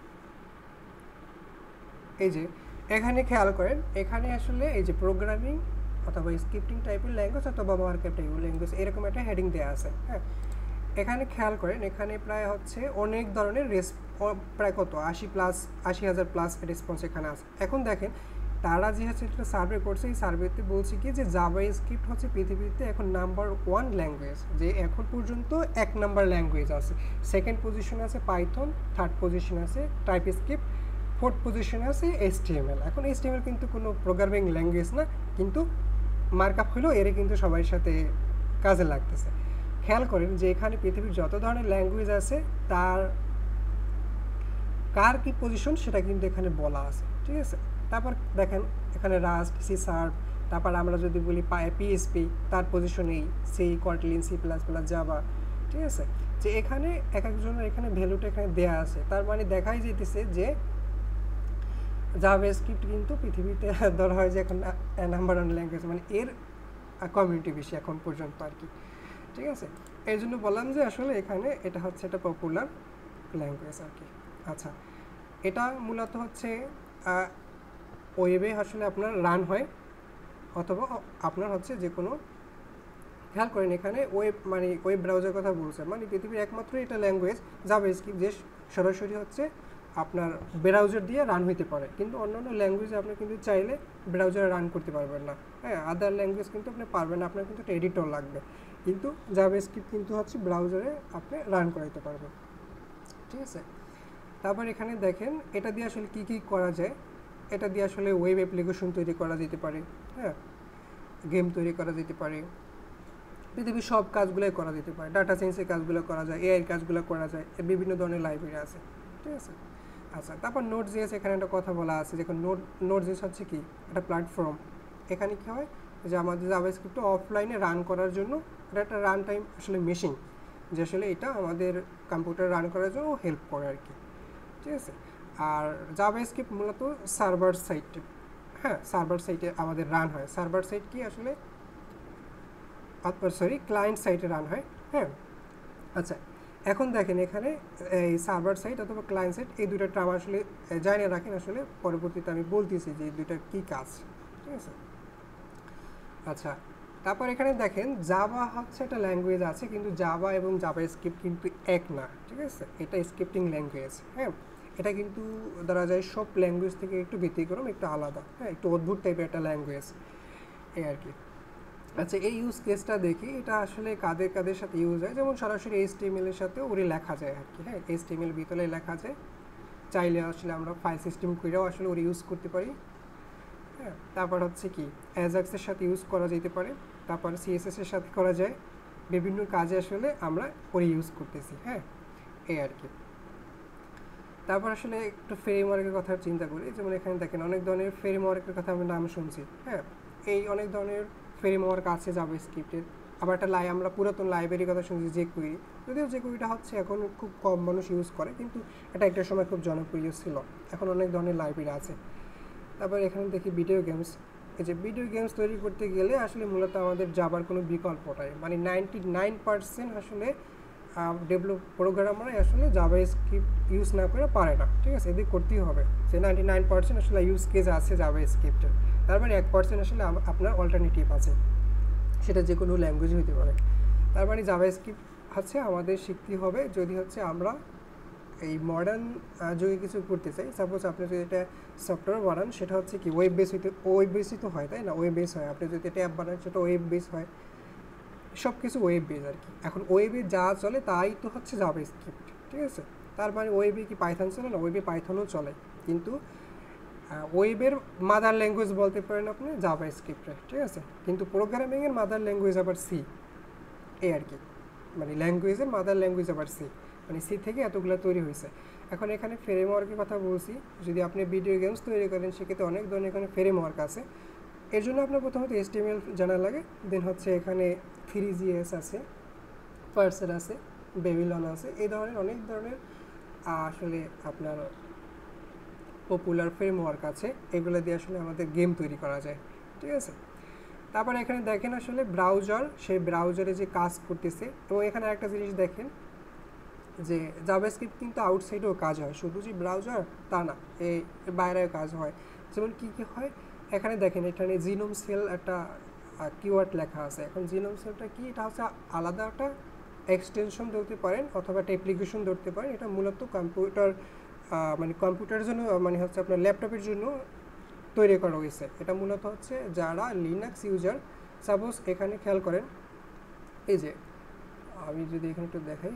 এই যে এখানে খেয়াল করেন, এখানে আসলে এই যে প্রোগ্রামিং অথবা স্ক্রিপ্টিং টাইপের ল্যাঙ্গুয়েজ অথবা মার্কআপ টাইপের ল্যাঙ্গুয়েজ এরকম একটা হেডিং দেওয়া আছে। হ্যাঁ এখানে খেয়াল করেন, এখানে প্রায় হচ্ছে অনেক ধরনের রেস প্রায় কত আশি প্লাস আশি হাজার প্লাস রেসপন্স এখানে আছে। এখন দেখেন তারা যে হচ্ছে একটা সার্ভে করছে, এই সার্ভেতে বলছে কি যে জাভাস্ক্রিপ্ট হচ্ছে পৃথিবীতে এখন নাম্বার ওয়ান ল্যাঙ্গুয়েজ, যে এখন পর্যন্ত এক নাম্বার ল্যাঙ্গুয়েজ আছে। সেকেন্ড পজিশনে আছে পাইথন, থার্ড পজিশনে আছে টাইপস্ক্রিপ্ট, ফোর্থ পজিশনে আছে এইচটিএমএল। এখন এইচটিএমএল কিন্তু কোনো প্রোগ্রামিং ল্যাঙ্গুয়েজ না, কিন্তু মার্কআপ হলেও এর কিন্তু সবার সাথে কাজে লাগতেছে। খেয়াল করেন যে এখানে পৃথিবীর যত ধরনের ল্যাঙ্গুয়েজ আছে তার কার কি পজিশন সেটা কিন্তু এখানে বলা আছে, ঠিক আছে। তারপর দেখেন এখানে রাস্ট, সি শার্প, তারপর আমরা যদি বলি পিএসপি তার পজিশন এই C, Kotlin, C plus plus, Java, ঠিক আছে। যে এখানে এক একজনের এখানে ভ্যালুটা এখানে দেয়া আছে, তার মানে দেখাই যেতেছে যে জাভাস্ক্রিপ্ট কিন্তু পৃথিবীতে ধরা হয় যে এখন নাম্বার ওয়ান ল্যাঙ্গুয়েজ, মানে এর কমিউনিটি বেশি এখন পর্যন্ত আর কি, ঠিক আছে। এই জন্য বললাম যে আসলে এখানে এটা হচ্ছে একটা পপুলার ল্যাঙ্গুয়েজ আর কি। আচ্ছা, এটা মূলত হচ্ছে ওয়েবে আসলে আপনার রান হয়, অথবা আপনার হচ্ছে যে কোনো, খেয়াল করেন এখানে ওয়েব মানে ওয়েব ব্রাউজার কথা বলছে, মানে পৃথিবীর একমাত্র এটা ল্যাঙ্গুয়েজ জাভাস্ক্রিপ্ট যে সরাসরি হচ্ছে আপনার ব্রাউজার দিয়ে রান হইতে পারে, কিন্তু অন্যান্য ল্যাঙ্গুয়েজে আপনি কিন্তু চাইলে ব্রাউজারে রান করতে পারবেন না। হ্যাঁ, আদার ল্যাঙ্গুয়েজ কিন্তু আপনি পারবেন না, আপনার কিন্তু একটা এডিটর লাগবে, কিন্তু জাভাস্ক্রিপ্ট কিন্তু হচ্ছে ব্রাউজারে আপনি রান করাইতে পারবেন, ঠিক আছে। তারপর এখানে দেখেন এটা দিয়ে আসলে কী কী করা যায়। এটা দিয়ে আসলে ওয়েব অ্যাপ্লিকেশন তৈরি করা যেতে পারে, হ্যাঁ, গেম তৈরি করা যেতে পারে, পৃথিবীর সব কাজগুলোই করা যেতে পারে, ডাটা সায়েন্সের কাজগুলো করা যায়, এআইয়ের কাজগুলো করা যায়, বিভিন্ন ধরনের লাইব্রেরি আছে, ঠিক আছে। আচ্ছা, তারপর নোট জিএস, এখানে একটা কথা বলা আছে, যেখানে নোট নোট জিএস হচ্ছে কি একটা প্ল্যাটফর্ম। এখানে কী হয় যে আমাদের জাভাস্ক্রিপ্ট অফলাইনে রান করার জন্য এটা একটা রান টাইম আসলে মেশিন, যে আসলে এটা আমাদের কম্পিউটার রান করার জন্য হেল্প করে আর কি, ঠিক আছে। আর জাভাস্ক্রিপ্ট মূলত সার্ভার সাইটে, হ্যাঁ, সার্ভার সাইটে আমাদের রান হয়। সার্ভার সাইট কি আসলে আপনার সরি ক্লায়েন্ট সাইটে রান হয়, হ্যাঁ। আচ্ছা, এখন দেখেন এখানে এই সার্ভার সাইট অথবা ক্লায়েন্ট সাইট এই দুইটা টার্ম আসলে জানিয়ে রাখেন, আসলে পরবর্তীতে আমি বলতেছি যে এই দুইটার কী কাজ, ঠিক আছে। আচ্ছা, তারপর এখানে দেখেন জাভা হচ্ছে একটা ল্যাঙ্গুয়েজ আছে, কিন্তু জাভা এবং জাভাস্ক্রিপ্ট কিন্তু এক না, ঠিক আছে। এটা স্ক্রিপ্টিং ল্যাঙ্গুয়েজ, হ্যাঁ, এটা কিন্তু ধরা যায় সব ল্যাঙ্গুয়েজ থেকে একটু ব্যতিক্রম, একটু আলাদা, হ্যাঁ, একটু অদ্ভুত টাইপের একটা ল্যাঙ্গুয়েজ এই আর কি। আচ্ছা, এই ইউজ কেসটা দেখি, এটা আসলে কাদের কাদের সাথে ইউজ হয়, যেমন সরাসরি এইচটিএমএল এর সাথে ওরে লেখা যায় আর কি, হ্যাঁ, এইচটিএমএল ভিতরে লেখা যায়, চাইলে আসলে আমরা ফাইল সিস্টেম করেও আসলে ওরে ইউজ করতে পারি, হ্যাঁ। তারপর হচ্ছে কি অ্যাজাক্সের সাথে ইউজ করা যেতে পারে, তারপর সিএসএস এর সাথে করা যায়, বিভিন্ন কাজে আসলে আমরা ওরে ইউজ করতেছি, হ্যাঁ, এই আর কি। তারপর আসলে একটু ফ্রেমওয়ার্কের কথা চিন্তা করি, যেমন এখানে দেখেন অনেক ধরনের ফ্রেমওয়ার্কের কথা আমি নাম শুনছি, হ্যাঁ, এই অনেক ধরনের ফ্রেমওয়ার্ক আছে জাভাস্ক্রিপ্টের। আবার একটা লাই আমরা পুরাতন লাইব্রেরির কথা শুনছি জেকুইরি, যদিও জেকুইরিটা হচ্ছে এখন খুব কম মানুষ ইউজ করে, কিন্তু এটা একটা সময় খুব জনপ্রিয় ছিল, এখন অনেক ধরনের লাইব্রেরি আছে। তারপর এখানে দেখি ভিডিও গেমস, এই যে ভিডিও গেমস তৈরি করতে গেলে আসলে মূলত আমাদের জাভার কোনো বিকল্প নাই, মানে নাইনটি নাইন পার্সেন্ট আসলে ডেভেলপ প্রোগ্রামাররা আসলে জাভাস্ক্রিপ্ট ইউজ না করে পারে না, ঠিক আছে, এদের করতেই হবে। যে নাইনটি নাইন পার্সেন্ট আসলে ইউজ কেস আছে জাভাস্ক্রিপ্টের, তার মানে এক পার্সেন্ট আসলে আপনার অল্টারনেটিভ আছে, সেটা যে কোনো ল্যাঙ্গুয়েজ হতে পারে। তার মানে জাভাস্ক্রিপ্ট হচ্ছে আমাদের শিখতে হবে যদি হচ্ছে আমরা এই মডার্ন যুগে কিছু করতে চাই। সাপোজ আপনি যদি এটা সফটওয়্যার বানান, সেটা হচ্ছে কি ওয়েব বেস হইতে, ওয়েব বেসই তো হয়, তাই না, ওয়েব বেস হয়। আপনি যদি এটা অ্যাপ বানান সেটা ওয়েব বেস হয়, সব কিছু ওয়েব বেস আর কি। এখন ওয়েবে যা চলে তাই তো হচ্ছে জাভাস্ক্রিপ্ট, ঠিক আছে। তার মানে ওয়েবে কি পাইথন চলে না, ওয়েবে পাইথনও চলে, কিন্তু ওয়েবের মাদার ল্যাঙ্গুয়েজ বলতে পারেন আপনি জাভাস্ক্রিপ্টে, ঠিক আছে। কিন্তু প্রোগ্রামিংয়ের মাদার ল্যাঙ্গুয়েজ আবার সি, এই আর কি, মানে ল্যাঙ্গুয়েজের মাদার ল্যাঙ্গুয়েজ আবার সি, মানে সি থেকে এতগুলো তৈরি হয়েছে। এখন এখানে ফ্রেমওয়ার্কের কথা বলছি, যদি আপনি ভিডিও গেমস তৈরি করেন সেক্ষেত্রে অনেক ধরনের এখানে ফ্রেমওয়ার্ক আছে। এর জন্য আপনার প্রথমত এইচটিএমএল জানা লাগে, দেন হচ্ছে এখানে থ্রি জিএস আছে, পার্সার আছে, বেবিলন আছে, এই ধরনের অনেক ধরনের আসলে আপনার পপুলার ফ্রেমওয়ার্ক আছে, এগুলো দিয়ে আসলে আমাদের গেম তৈরি করা যায়, ঠিক আছে। তারপর এখানে দেখেন আসলে ব্রাউজার, সেই ব্রাউজারে যে কাজ করতেছে, এবং এখানে একটা জিনিস দেখেন যে জাভাস্ক্রিপ্ট কিন্তু আউটসাইডেও কাজ হয়, শুধু যে ব্রাউজার তা না, এই বাইরেও কাজ হয়। যেমন কী কী হয় এখানে দেখেন, এখানে জিনোম সেল একটা কিওয়ার্ড লেখা আছে। এখন জিনোম সেলটা কি, এটা হচ্ছে আলাদা একটা এক্সটেনশন ধরতে পারেন অথবা একটা অ্যাপ্লিকেশন ধরতে পারেন। এটা মূলত কম্পিউটার মানে কম্পিউটারের জন্য, মানে হচ্ছে আপনার ল্যাপটপের জন্য তৈরি করা হয়েছে। এটা মূলত হচ্ছে যারা লিনাক্স ইউজার, সাপোজ এখানে খেয়াল করেন, এই যে আমি যদি এখানে একটু দেখাই,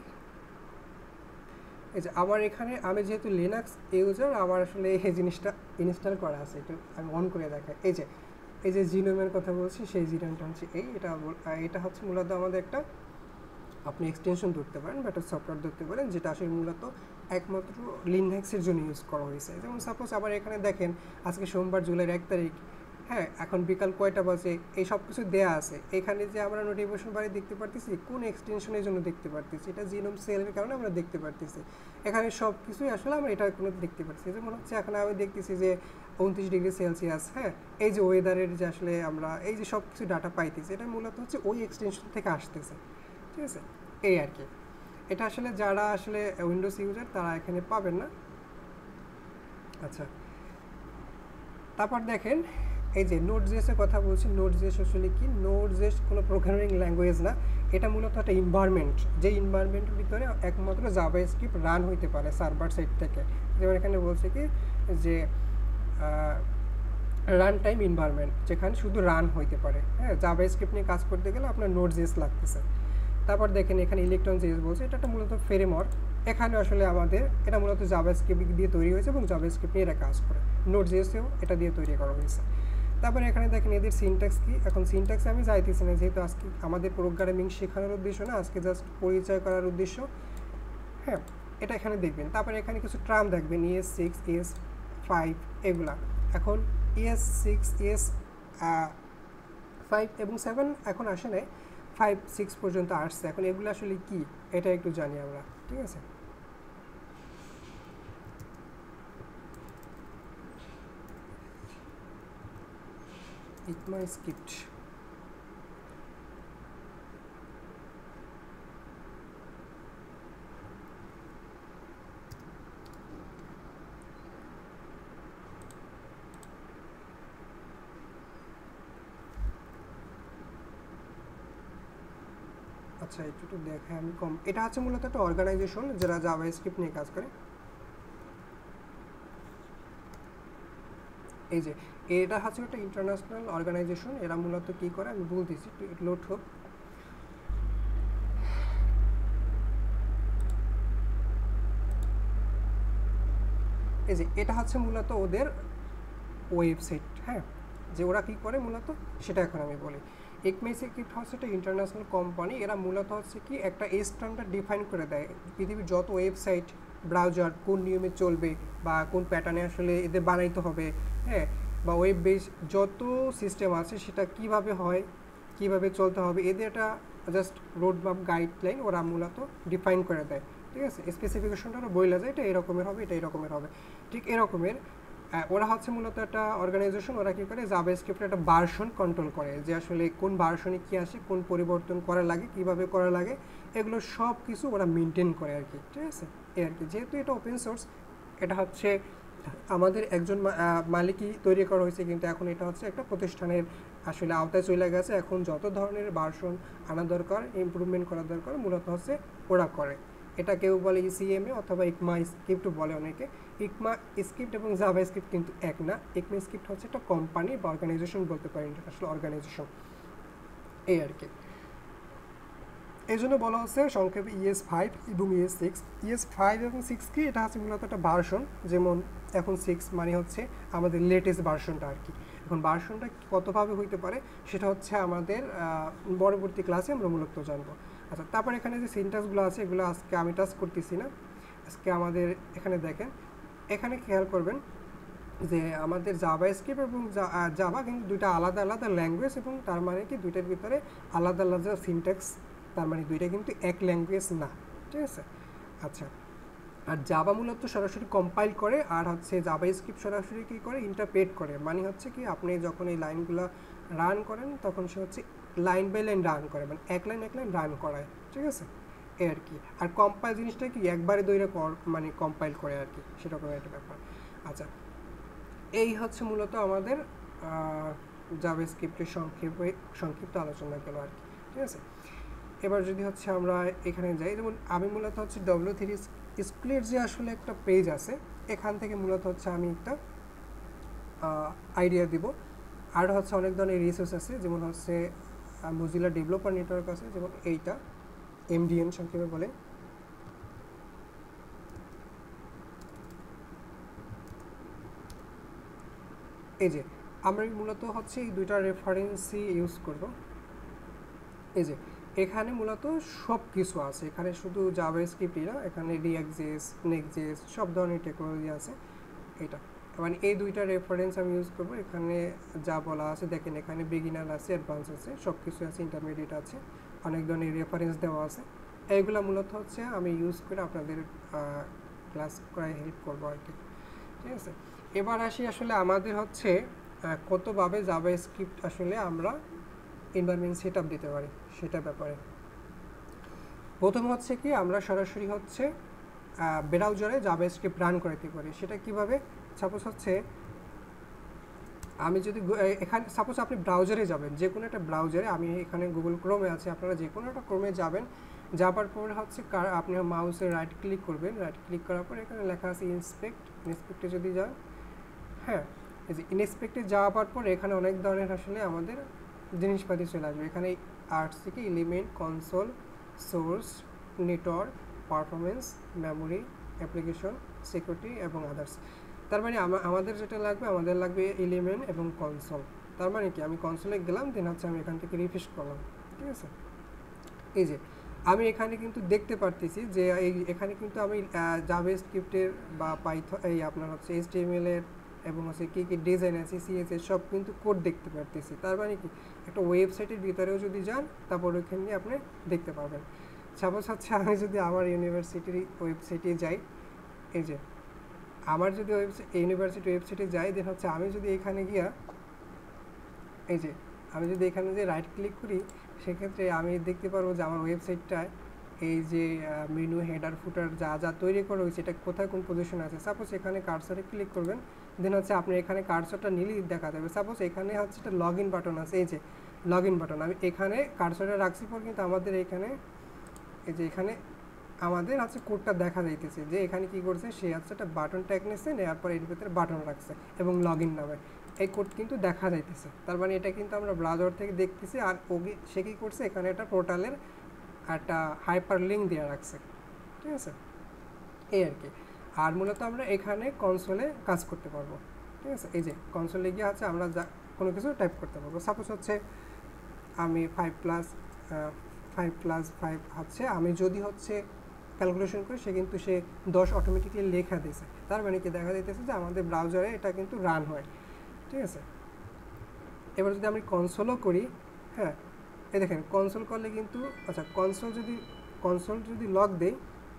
এই যে আমার এখানে আমি যেহেতু লিনাক্স ইউজার, আমার আসলে এই জিনিসটা ইনস্টল করা আছে, একটু আমি অন করে দেখাই। এই যে এই যে জিনোমের কথা বলছি, সেই জিনোমটা হচ্ছে এই, এটা এটা হচ্ছে মূলত আমাদের একটা আপনি এক্সটেনশন ধরতে পারেন বা একটা সফটওয়্যার ধরতে পারেন, যেটা আসলে মূলত একমাত্র লিনাক্সের জন্য ইউজ করা হয়েছে। যেমন সাপোজ আবার এখানে দেখেন আজকে সোমবার জুলাইয়ের এক তারিখ, হ্যাঁ এখন বিকাল কয়টা বাজে এই সব কিছু দেয়া আছে। এখানে যে আমরা নোটিফিকেশন বারে দেখতে পারতেছি কোন এক্সটেনশনের জন্য দেখতে পারতেছি, এটা জিনোম সেলের কারণে আমরা দেখতে পারতেছি। এখানে সব কিছুই আসলে আমরা এটা কোনো দেখতে পারতেছি। যেমন হচ্ছে এখন আমি দেখতেছি যে উনত্রিশ ডিগ্রি সেলসিয়াস, হ্যাঁ এই যে ওয়েদারের যে আসলে আমরা এই যে সব কিছু ডাটা পাইতেছি এটা মূলত হচ্ছে ওই এক্সটেনশন থেকে আসতেছে, ঠিক আছে এই আর কি। এটা আসলে যারা আসলে উইন্ডোজ ইউজার তারা এখানে পাবেন না। আচ্ছা তারপর দেখেন এই যে নোড.জেএস এর কথা বলছি। নোড.জেএস আসলে কি? নোড.জেএস কোনো প্রোগ্রামিং ল্যাঙ্গুয়েজ না, এটা মূলত একটা এনভায়রনমেন্ট, যে এনভায়রনমেন্টের ভিতরে একমাত্র জাভাস্ক্রিপ্ট রান হইতে পারে সার্ভার সাইড থেকে। যেমন এখানে বলছে কি যে রান টাইম এনভায়রনমেন্ট, যেখানে শুধু রান হইতে পারে। হ্যাঁ জাভাস্ক্রিপ্ট নিয়ে কাজ করতে গেলে আপনার নোড.জেএস লাগতেছে। তারপর দেখেন এখানে ইলেকট্রন.জেএস বলছে, এটা একটা মূলত ফ্রেমওয়ার্ক। এখানে আসলে আমাদের এটা মূলত জাভাস্ক্রিপ্ট দিয়ে তৈরি হয়েছে এবং জাভাস্ক্রিপ্ট নিয়ে এটা কাজ করে। নোড.জেএসেও এটা দিয়ে তৈরি করা হয়েছে। তারপরে এখানে দেখেন এদের সিনট্যাক্স কি। এখন সিনট্যাক্সে আমি যাইতেছি না, যেহেতু আজকে আমাদের প্রোগ্রামিং শেখানোর উদ্দেশ্য না, আজকে জাস্ট পরিচয় করার উদ্দেশ্য। হ্যাঁ এটা এখানে দেখবেন। তারপরে এখানে কিছু ট্রাম দেখবেন, ইএস সিক্স ইএস ফাইভ এগুলা। এখন ইএস সিক্স ইএস ফাইভ এবং সেভেন এখন আসে নাই, ফাইভ সিক্স পর্যন্ত আসছে। এখন এগুলো আসলে কি এটা একটু জানি আমরা, ঠিক আছে। ইকমাস্ক্রিপ্ট আচ্ছা একটু একটু দেখে আমি কম। এটা হচ্ছে মূলত একটা অর্গানাইজেশন যারা জাভাস্ক্রিপ্ট নিয়ে কাজ করে। এই যে এটা হচ্ছে একটা ইন্টারন্যাশনাল অর্গানাইজেশন। এরা মূলত কি করে আমি বলতেছি, একটু লোড হোক। এই যে এটা হচ্ছে মূলত ওদের ওয়েবসাইট। হ্যাঁ যে ওরা কী করে মূলত সেটা এখন আমি বলি। ইকমাস্ক্রিপ্ট হচ্ছে একটা ইন্টারন্যাশনাল কোম্পানি। এরা মূলত হচ্ছে কি একটা স্ট্যান্ডার্ড ডিফাইন করে দেয় পৃথিবীর যত ওয়েবসাইট ব্রাউজার কোন নিয়মে চলবে বা কোন প্যাটার্নে আসলে এদের বানাইতে হবে, হ্যাঁ বা ওয়েব বেস যত সিস্টেম আছে সেটা কিভাবে হয়, কিভাবে চলতে হবে, এদের একটা জাস্ট রোড ম্যাপ গাইডলাইন ওরা মূলত ডিফাইন করে দেয়, ঠিক আছে। স্পেসিফিকেশনটা ওরা বইলা যায় এটা এরকমের হবে, এটা এরকমের হবে, ঠিক এরকমের। ওরা হচ্ছে মূলত একটা অর্গানাইজেশন। ওরা কী করে জাভাস্ক্রিপ্টের একটা ভার্সন কন্ট্রোল করে, যে আসলে কোন ভার্সনে কী আসে, কোন পরিবর্তন করা লাগে, কিভাবে করা লাগে, এগুলো সব কিছু ওরা মেনটেন করে আর কি, ঠিক আছে এই আর কি। যেহেতু এটা ওপেন সোর্স, এটা হচ্ছে আমাদের একজন মালিকই তৈরি করা হয়েছে, কিন্তু এখন এটা হচ্ছে একটা প্রতিষ্ঠানের আসলে আওতায় চলে গেছে। এখন যত ধরনের ভার্সন আনা দরকার, ইমপ্রুভমেন্ট করা দরকার, মূলত হচ্ছে ওরা করে। এটা কেউ বলে ইসিএমএ অথবা ইকমা স্ক্রিপ্ট বলে অনেকে। ইকমা স্ক্রিপ্ট এবং জাভাস্ক্রিপ্ট কিন্তু এক না। ইকমা স্ক্রিপ্ট হচ্ছে একটা কোম্পানি বা অর্গানাইজেশন বলতে পারি, ইন্টারন্যাশনাল অর্গানাইজেশন এই আর কি। এই জন্য বলা হচ্ছে সংক্ষেপে ইএস ফাইভ এবং ইএস সিক্স। ইএস ফাইভ এবং সিক্স কি, এটা হচ্ছে মূলত একটা ভার্সন। যেমন এখন সিক্স মানে হচ্ছে আমাদের লেটেস্ট ভার্সনটা আর কি। এখন ভার্সনটা কতভাবে হইতে পারে সেটা হচ্ছে আমাদের পরবর্তী ক্লাসে আমরা মূলত জানবো। আচ্ছা তারপর এখানে যে সিনট্যাক্সগুলো আছে এগুলো আজকে আমি টাচ করতেছি না। আজকে আমাদের এখানে দেখেন, এখানে খেয়াল করবেন যে আমাদের জাভাস্ক্রিপ্ট এবং জাভা কিন্তু দুইটা আলাদা আলাদা ল্যাঙ্গুয়েজ, এবং তার মানে কি দুইটার ভিতরে আলাদা আলাদা সিনট্যাক্স, তার মানে দুইটা কিন্তু এক ল্যাঙ্গুয়েজ না, ঠিক আছে। আচ্ছা আর জাভা মূলত সরাসরি কম্পাইল করে, আর হচ্ছে জাভাস্ক্রিপ্ট সরাসরি কী করে ইন্টারপ্রেট করে। মানে হচ্ছে কি আপনি যখন এই লাইনগুলো রান করেন তখন সে হচ্ছে লাইন বাই লাইন রান করে, মানে এক লাইন এক লাইন রান করায়, ঠিক আছে এই আর কি। আর কম্পাইল জিনিসটা কি একবারে দইরে মানে কম্পাইল করে আর কি, সেরকম একটা ব্যাপার। আচ্ছা এই হচ্ছে মূলত আমাদের জাভাস্ক্রিপ্টের সংক্ষেপে সংক্ষিপ্ত আলোচনা গেল আর কি, ঠিক আছে। এবার যদি হচ্ছে আমরা এখানে যাই, যেমন আমি মূলত হচ্ছে ডব্লিউ থ্রি স্কুলের যে আসলে একটা পেজ আছে, এখান থেকে মূলত হচ্ছে আমি একটা আইডিয়া দিব। আর হচ্ছে অনেক ধরনের রিসোর্স আছে, যেমন হচ্ছে মজিলা ডেভেলপার নেটওয়ার্ক আছে, যেমন এইটা এমডিএন সংক্ষেপে বলে। এই যে আমরা মূলত হচ্ছে এই দুইটা রেফারেন্সই ইউজ করব। এই যে এখানে মূলত সব কিছু আছে, এখানে শুধু জাভাস্ক্রিপ্টই না, এখানে রিঅ্যাক্ট জেএস, নেক্সট জেএস সব ধরনের টেকনোলজি আছে। এটা মানে এই দুইটা রেফারেন্স আমি ইউজ করবো। এখানে যা বলা আছে দেখেন, এখানে বিগিনার আছে, অ্যাডভান্স আছে, সব কিছু আছে, ইন্টারমিডিয়েট আছে, অনেক ধরনের রেফারেন্স দেওয়া আছে। এইগুলো মূলত হচ্ছে আমি ইউজ করে আপনাদের ক্লাস করায় হেল্প করবো আর কি, ঠিক আছে। এবার আসি আসলে আমাদের হচ্ছে কতভাবে জাভাস্ক্রিপ্ট আসলে আমরা এনভায়রনমেন্ট সেট আপ দিতে পারি সেটা ব্যাপারে। প্রথম হচ্ছে কি আমরা সরাসরি হচ্ছে ব্রাউজারে জাভাস্ক্রিপ্ট রান করাতে পারি। সেটা কিভাবে? সাপোজ হচ্ছে আমি যদি এখানে সাপোজ আপনি ব্রাউজারে যাবেন, যে কোনো একটা ব্রাউজারে, আমি এখানে গুগল ক্রোমে আছে, আপনারা যে কোনো একটা ক্রোমে যাবেন, যাবার পর হচ্ছে আপনি মাউসে রাইট ক্লিক করবেন, রাইট ক্লিক করার পর এখানে লেখা আছে ইন্সপেক্ট, ইন্সপেক্টে যদি যান, হ্যাঁ এই যে ইন্সপেক্টে যাওয়ার পর এখানে অনেক ধরনের আসলে আমাদের জিনিসপাতি চলে আসবে। এখানে আর্টস থেকে element, console, source, network, performance, memory, application, security এবং আদার্স। তার মানে আমাদের যেটা লাগবে, আমাদের লাগবে এলিমেন্ট এবং কনসোল। তার মানে কি আমি কনসোলে গেলাম, দেন হচ্ছে আমি এখান থেকে রিফ্রেশ করলাম, ঠিক আছে। এই যে আমি এখানে কিন্তু দেখতে পারতেছি যে এই এখানে কিন্তু আমি জাভাস্ক্রিপ্টের বা পাইথন এই আপনার হচ্ছে এইচটিএমএল এর এবং হচ্ছে কী কী ডিজাইন আছে, সিএসএস সব কিন্তু কোড দেখতে পারতেছি। তার মানে কি একটা ওয়েবসাইটের ভিতরেও যদি যান, তারপর ওইখানে নিয়ে আপনি দেখতে পাবেন। সাপোজ হচ্ছে আমি যদি আমার ইউনিভার্সিটির ওয়েবসাইটে যাই, এই যে আমার যদি ওয়েবসাইট ইউনিভার্সিটি ওয়েবসাইটে যাই, দেন হচ্ছে আমি যদি এখানে গিয়া এই যে আমি যদি এখানে যে রাইট ক্লিক করি, সেক্ষেত্রে আমি দেখতে পারবো যে আমার ওয়েবসাইটটায় এই যে মেনু, হেডার, ফুটার যা যা তৈরি করা হয়েছে এটা কোথায় কোন পজিশনে আছে। সাপোজ এখানে কার্সরে ক্লিক করবেন, দেন হচ্ছে আপনি এখানে কার্সরটা নিলেই দেখা যাবে। সাপোজ এখানে হচ্ছে একটা লগ ইন বাটন আছে, এই যে লগ ইন বাটন, আমি এখানে কার্সরটা রাখছি পর কিন্তু আমাদের এখানে এই যে এখানে আমাদের হচ্ছে কোডটা দেখা যাইতেছে যে এখানে কি করছে, সে হচ্ছে একটা বাটন ট্যাগ নিচ্ছে, নেওয়ার পর এর ভিতরে বাটন রাখছে এবং লগ ইন নামে এই কোড কিন্তু দেখা যাইতেছে। তার মানে এটা কিন্তু আমরা ব্রাউজার থেকে দেখতেছি। আর ওকে সে কী করছে, এখানে একটা পোর্টালের একটা হাইপার লিঙ্ক দেওয়া রাখছে, ঠিক আছে, এই আর কি। আর মূলত আমরা এখানে কনসোলে কাজ করতে পারবো, ঠিক আছে। এই যে কনসোলে গিয়ে হচ্ছে আমরা যা কোনো কিছু টাইপ করতে পারবো। সাপোজ হচ্ছে আমি five plus five plus five হচ্ছে আমি যদি হচ্ছে ক্যালকুলেশন করি, সে কিন্তু সে দশ অটোমেটিকলি লেখা দিয়েছে। তার মানে কি দেখা যাইতেছে যে আমাদের ব্রাউজারে এটা কিন্তু রান হয়, ঠিক আছে। এবার যদি আমি কনসোলও করি, হ্যাঁ এই দেখেন কনসোল করলে কিন্তু, আচ্ছা কনসোল যদি কনসোল যদি লক দেই,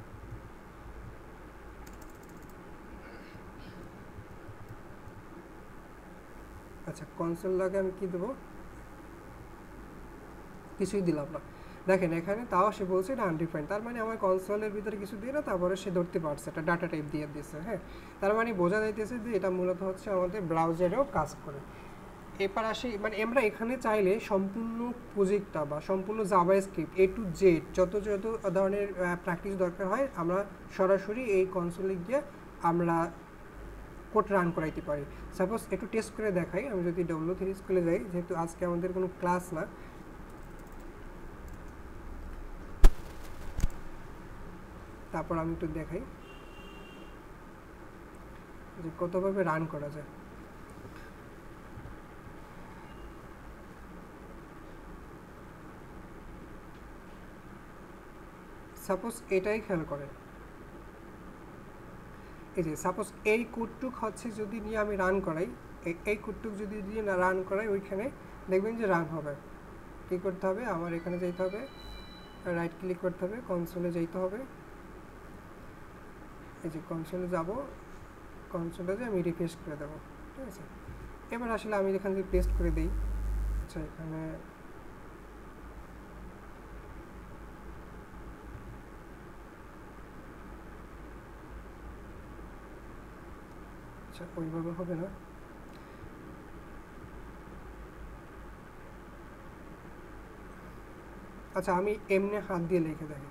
আচ্ছা কনসোল লগে আমি কি দেবো, কিছুই দিলাম না। দেখেন এখানে তাও সে বলছে এটা আনডিফাইন্ড। তার মানে আমার কনসোলের ভিতরে কিছু দিয়ে না, তারপরে সে ধরতে পারছে একটা ডাটা টাইপ দিয়ে দিয়েছে, হ্যাঁ। তার মানে বোঝা যাইতেছে যে এটা মূলত হচ্ছে আমাদের ব্রাউজারেও কাজ করে। এবার আসি, মানে আমরা এখানে চাইলে সম্পূর্ণ প্রজেক্টটা বা সম্পূর্ণ জাভাস্ক্রিপ্ট এ টু জেড যত যত ধরনের প্র্যাকটিস দরকার হয়, আমরা সরাসরি এই কনসোলে গিয়ে আমরা কোড রান করাইতে পারি। সাপোজ একটু টেস্ট করে দেখাই, আমি যদি ডব্লিউ থ্রি স্কুলে যাই, যেহেতু আজকে আমাদের কোনো ক্লাস না, তারপর আমি একটু দেখাই যে কতভাবে রান করা যায়। সাপোজ এটাই খেয়াল করেন, এই যে সাপোজ এই কোডটুক হচ্ছে যদি নিয়ে আমি রান করাই, এই কোডটুক যদি দিয়ে না রান করাই, ওইখানে দেখবেন যে রান হবে। কী করতে হবে, আমার এখানে যেতে হবে, রাইট ক্লিক করতে হবে, কনসোলে যেতে হবে, এই যে কনসোলে যাব, কনসোলে যে আমি রিফ্রেশ করে দেবো, ঠিক আছে। এবার আসলে আমি এখানে যদি পেস্ট করে দিই, আচ্ছা এখানে আচ্ছা ওইভাবে হবে না, আচ্ছা আমি এমনি হাত দিয়ে লিখে দেখি,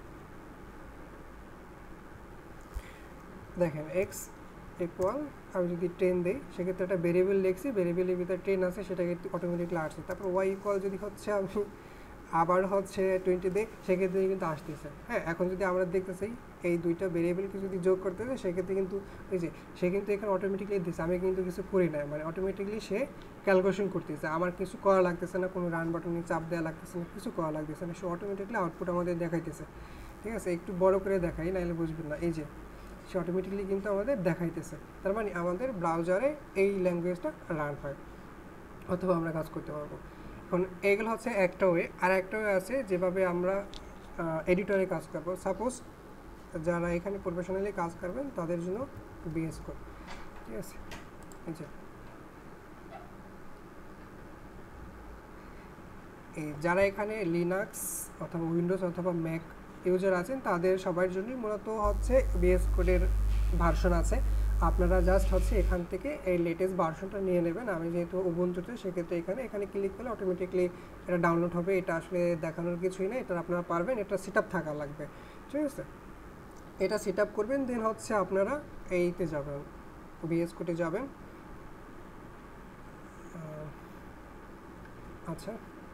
দেখেন এক্স ইকুয়াল আমি যদি টেন দিই, সেক্ষেত্রে একটা ভেরিয়েবল লিখছি, ভেরিয়েবলের ভিতরে টেন আছে, সেটাকে অটোমেটিকলি আসছে। তারপর ওয়াই ইকুয়াল যদি হচ্ছে আমি আবার হচ্ছে টোয়েন্টি দিই, সেক্ষেত্রে কিন্তু আসতেছে, হ্যাঁ। এখন যদি আমরা দেখতেছি এই দুইটা ভেরিয়েবলকে যদি যোগ করতে হয়, সেক্ষেত্রে কিন্তু ওই যে সে কিন্তু এখানে অটোমেটিকলি দিচ্ছে, আমি কিন্তু কিছু করি না, মানে অটোমেটিকলি সে ক্যালকুলেশন করতেছে, আমার কিছু করা লাগতেছে না, কোনো রান বাটনে চাপ দেওয়া লাগতেছে না, কিছু করা লাগতেছে না, সে অটোমেটিকলি আউটপুট আমাদের দেখাইতেছে, ঠিক আছে। একটু বড় করে দেখাই, নাহলে বুঝবেন না। এই যে সে অটোমেটিকলি কিন্তু আমাদের দেখাইতেছে, তার মানে আমাদের ব্রাউজারে এই ল্যাঙ্গুয়েজটা রান হয় অথবা আমরা কাজ করতে পারবো। এখন এইগুলো হচ্ছে একটা ওয়ে, আর একটা ওয়ে আছে যেভাবে আমরা এডিটরে কাজ করবো। সাপোজ যারা এখানে প্রফেশনালি কাজ করবেন তাদের জন্য বিএস কোড, ঠিক আছে। আচ্ছা, এই যারা এখানে লিনাক্স অথবা উইন্ডোজ অথবা ম্যাক ইউজার আছেন তাদের সবার জন্যই মূলত হচ্ছে বিএস কোডের ভার্সন আছে। আপনারা জাস্ট হচ্ছে এখান থেকে এই লেটেস্ট ভার্সনটা নিয়ে নেবেন। আমি যেহেতু উবুন্টুতে, সেক্ষেত্রে এখানে এখানে ক্লিক করলে অটোমেটিকলি এটা ডাউনলোড হবে। এটা আসলে দেখানোর কিছুই না, এটা আপনারা পারবেন, এটা সেট আপ থাকা লাগবে, ঠিক আছে। এটা সেট আপ করবেন, দেন হচ্ছে আপনারা এইতে যাবেন, বিএস কোডে যাবেন। আচ্ছা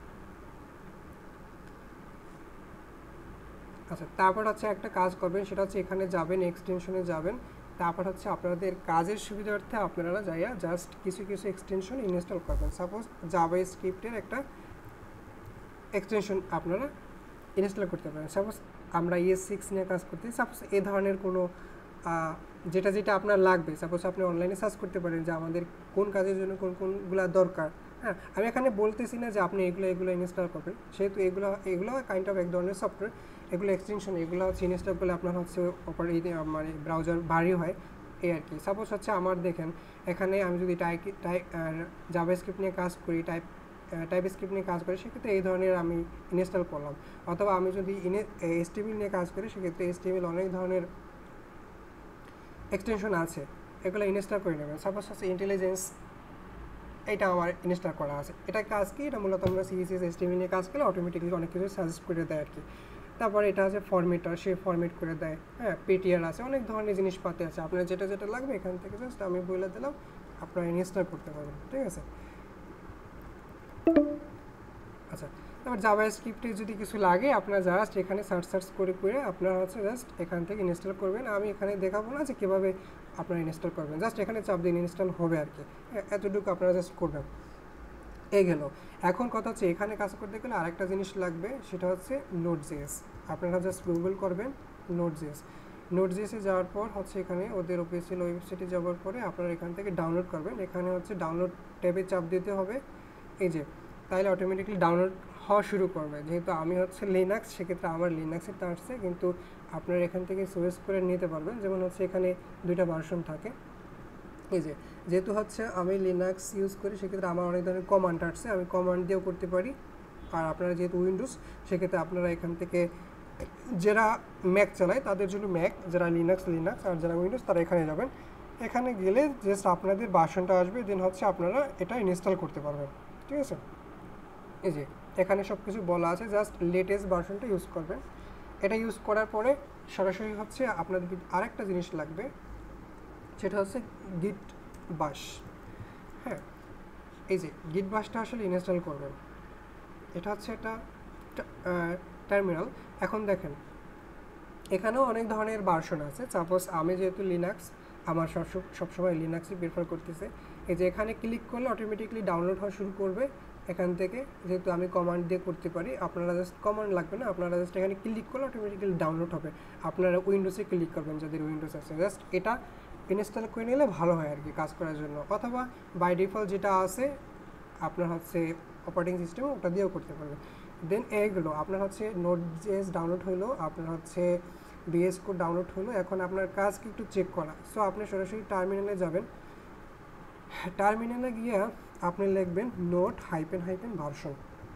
আচ্ছা তারপর হচ্ছে একটা কাজ করবেন, সেটা হচ্ছে এখানে যাবেন, এক্সটেনশনে যাবেন। তারপর হচ্ছে আপনাদের কাজের সুবিধার্থে আপনারা যাইয়া জাস্ট কিছু কিছু এক্সটেনশন ইনস্টল করবেন। সাপোজ জাভা স্ক্রিপ্টের একটা এক্সটেনশন আপনারা ইনস্টল করতে পারেন। সাপোজ আমরা ইএস সিক্স নিয়ে কাজ করতে, সাপোজ এ ধরনের কোনো যেটা যেটা আপনার লাগবে, সাপোজ আপনি অনলাইনে সার্চ করতে পারেন যে আমাদের কোন কাজের জন্য কোন কোনগুলো দরকার। হ্যাঁ, আমি এখানে বলতেছি না যে আপনি এগুলো এগুলো ইনস্টল করবেন, সেহেতু এগুলো এগুলো কাইন্ড অফ এক ধরনের সফটওয়্যার, এগুলো এক্সটেনশন, এগুলো হচ্ছে ইনস্টল করলে আপনার হচ্ছে অপারে মানে ব্রাউজার ভারী হয় এই আর কি। সাপোজ হচ্ছে আমার দেখেন এখানে আমি যদি টাইপ টাইপ জাভা স্ক্রিপ্ট নিয়ে কাজ করি, টাইপ টাইপ স্ক্রিপ্ট নিয়ে কাজ করি, সেক্ষেত্রে এই ধরনের আমি ইনস্টল করলাম। অথবা আমি যদি ইনে এসটিএমএল নিয়ে কাজ করি, সেক্ষেত্রে এসটিএমএল অনেক ধরনের এক্সটেনশন আছে, এগুলো ইনস্টল করে নেবেন। সাপোজ হচ্ছে ইন্টেলিজেন্স, এটা আমার ইনস্টল করা আছে। এটা কাজ কি, এটা মূলত আমরা সিএসএস এসটিএমএল নিয়ে কাজ করলে অটোমেটিকলি অনেক কিছু সাজেস্ট করে দেয় আর কি। তারপরে এটা আছে ফরম্যাটার, সে ফরম্যাট করে দেয়। হ্যাঁ, পিটিআর আছে, অনেক ধরনের জিনিসপাতি আছে, আপনার যেটা যেটা লাগবে এখান থেকে জাস্ট আমি বলে দিলাম, আপনারা ইনস্টল করতে পারবেন, ঠিক আছে। আচ্ছা, তারপর জাভা স্ক্রিপ্টে যদি কিছু লাগে আপনারা জাস্ট এখানে সার্চ সার্চ করে করে আপনারা হচ্ছে জাস্ট এখান থেকে ইনস্টল করবেন। আমি এখানে দেখাবো না যে কীভাবে আপনারা ইনস্টল করবেন, জাস্ট এখানে চাপ দিন ইনস্টল হবে আর কি। এতটুকু আপনারা জাস্ট করবেন, এই গেল। এখন কথা হচ্ছে এখানে কাজ করতে গেলে আরেকটা জিনিস লাগবে, সেটা হচ্ছে নোড.জেএস। আপনারা জাস্ট গুগল করবেন নোড.জেএস। নোড.জেএসে যাওয়ার পর হচ্ছে এখানে ওদের অফিসিয়াল ওয়েবসাইটে যাওয়ার পরে আপনারা এখান থেকে ডাউনলোড করবেন। এখানে হচ্ছে ডাউনলোড ট্যাবে চাপ দিতে হবে, এই যে, তাহলে অটোমেটিকলি ডাউনলোড হওয়া শুরু করবে। যেহেতু আমি হচ্ছে লিনাক্স, সেক্ষেত্রে আমার লিনাক্সেরটা আসছে, কিন্তু আপনারা এখান থেকে চয়েস করে নিতে পারবেন। যেমন হচ্ছে এখানে দুইটা ভার্সন থাকে, এই যে, যেহেতু হচ্ছে আমি লিনাক্স ইউজ করি, সেক্ষেত্রে আমার অনেক ধরনের কমান্ড আসছে, আমি কমান্ড দিয়েও করতে পারি। আর আপনারা যেহেতু উইন্ডোজ, সেক্ষেত্রে আপনারা এখান থেকে যারা ম্যাক চালায় তাদের জন্য ম্যাক, যারা লিনাক্স লিনাক্স, আর যারা উইন্ডোজ তারা এখানে যাবেন। এখানে গেলে জাস্ট আপনাদের ভার্সনটা আসবে, দেন হচ্ছে আপনারা এটা ইনস্টল করতে পারবেন, ঠিক আছে। এই যে এখানে সব কিছু বলা আছে, জাস্ট লেটেস্ট ভার্সনটা ইউজ করবেন। এটা ইউজ করার পরে সরাসরি হচ্ছে আপনাদের আরেকটা জিনিস লাগবে, সেটা হচ্ছে গিট বাশ। হ্যাঁ, এই যে গিট বাশটা আসলে ইনস্টল করবেন। এটা হচ্ছে একটা টার্মিনাল। এখন দেখেন এখানেও অনেক ধরনের ভার্সন আছে। সাপোজ আমি যেহেতু লিনাক্স, আমার সব সবসময় লিনাক্সই প্রেফার করতেছে। এই যে এখানে ক্লিক করলে অটোমেটিকলি ডাউনলোড হওয়া শুরু করবে এখান থেকে, যেহেতু আমি কমান্ড দিয়ে করতে পারি। আপনারা জাস্ট কমান্ড লাগবে না, আপনারা জাস্ট এখানে ক্লিক করলে অটোমেটিক্যালি ডাউনলোড হবে। আপনারা উইন্ডোজে ক্লিক করবেন যাদের উইন্ডোজ আছে, জাস্ট এটা ইনস্টল করে নিলে ভালো হয় আর কি কাজ করার জন্য। অথবা বাই ডিফল্ট যেটা আছে আপনার হচ্ছে অপারেটিং সিস্টেম, ওটা দিয়েও করতে পারবেন। দেন এইগুলো আপনার হচ্ছে নোড.জেএস ডাউনলোড হলো, আপনার হচ্ছে বিএস কোড ডাউনলোড হলো। এখন আপনার কাজ কি একটু চেক করা, সো আপনি সরাসরি টার্মিনালে যাবেন। টার্মিনালে গিয়ে আপনি লিখবেন নোড হাইপেন হাইপেন ভার্সন।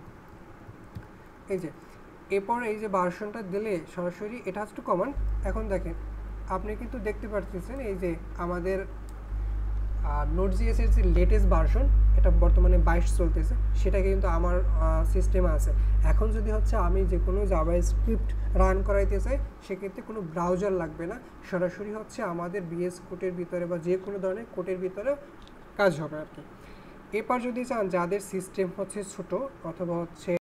এই যে এরপর এই যে ভার্সনটা দিলে সরাসরি এটা হচ্ছে কমান্ড। এখন দেখেন আপনি কিন্তু দেখতে পাচ্ছেন এই যে আমাদের নোড.জেএস এর যে লেটেস্ট ভার্সন, এটা বর্তমানে বাইশ চলতেছে, সেটা কিন্তু আমার সিস্টেমে আছে। এখন যদি হচ্ছে আমি যে কোনো জাভা স্ক্রিপ্ট রান করাইতে চাই, সেক্ষেত্রে কোনো ব্রাউজার লাগবে না, সরাসরি হচ্ছে আমাদের বিএস কোডের ভিতরে বা যে কোনো ধরনের কোডের ভিতরে কাজ হবে আর কি। এরপর যদি চান যাদের সিস্টেম হচ্ছে ছোট অথবা হচ্ছে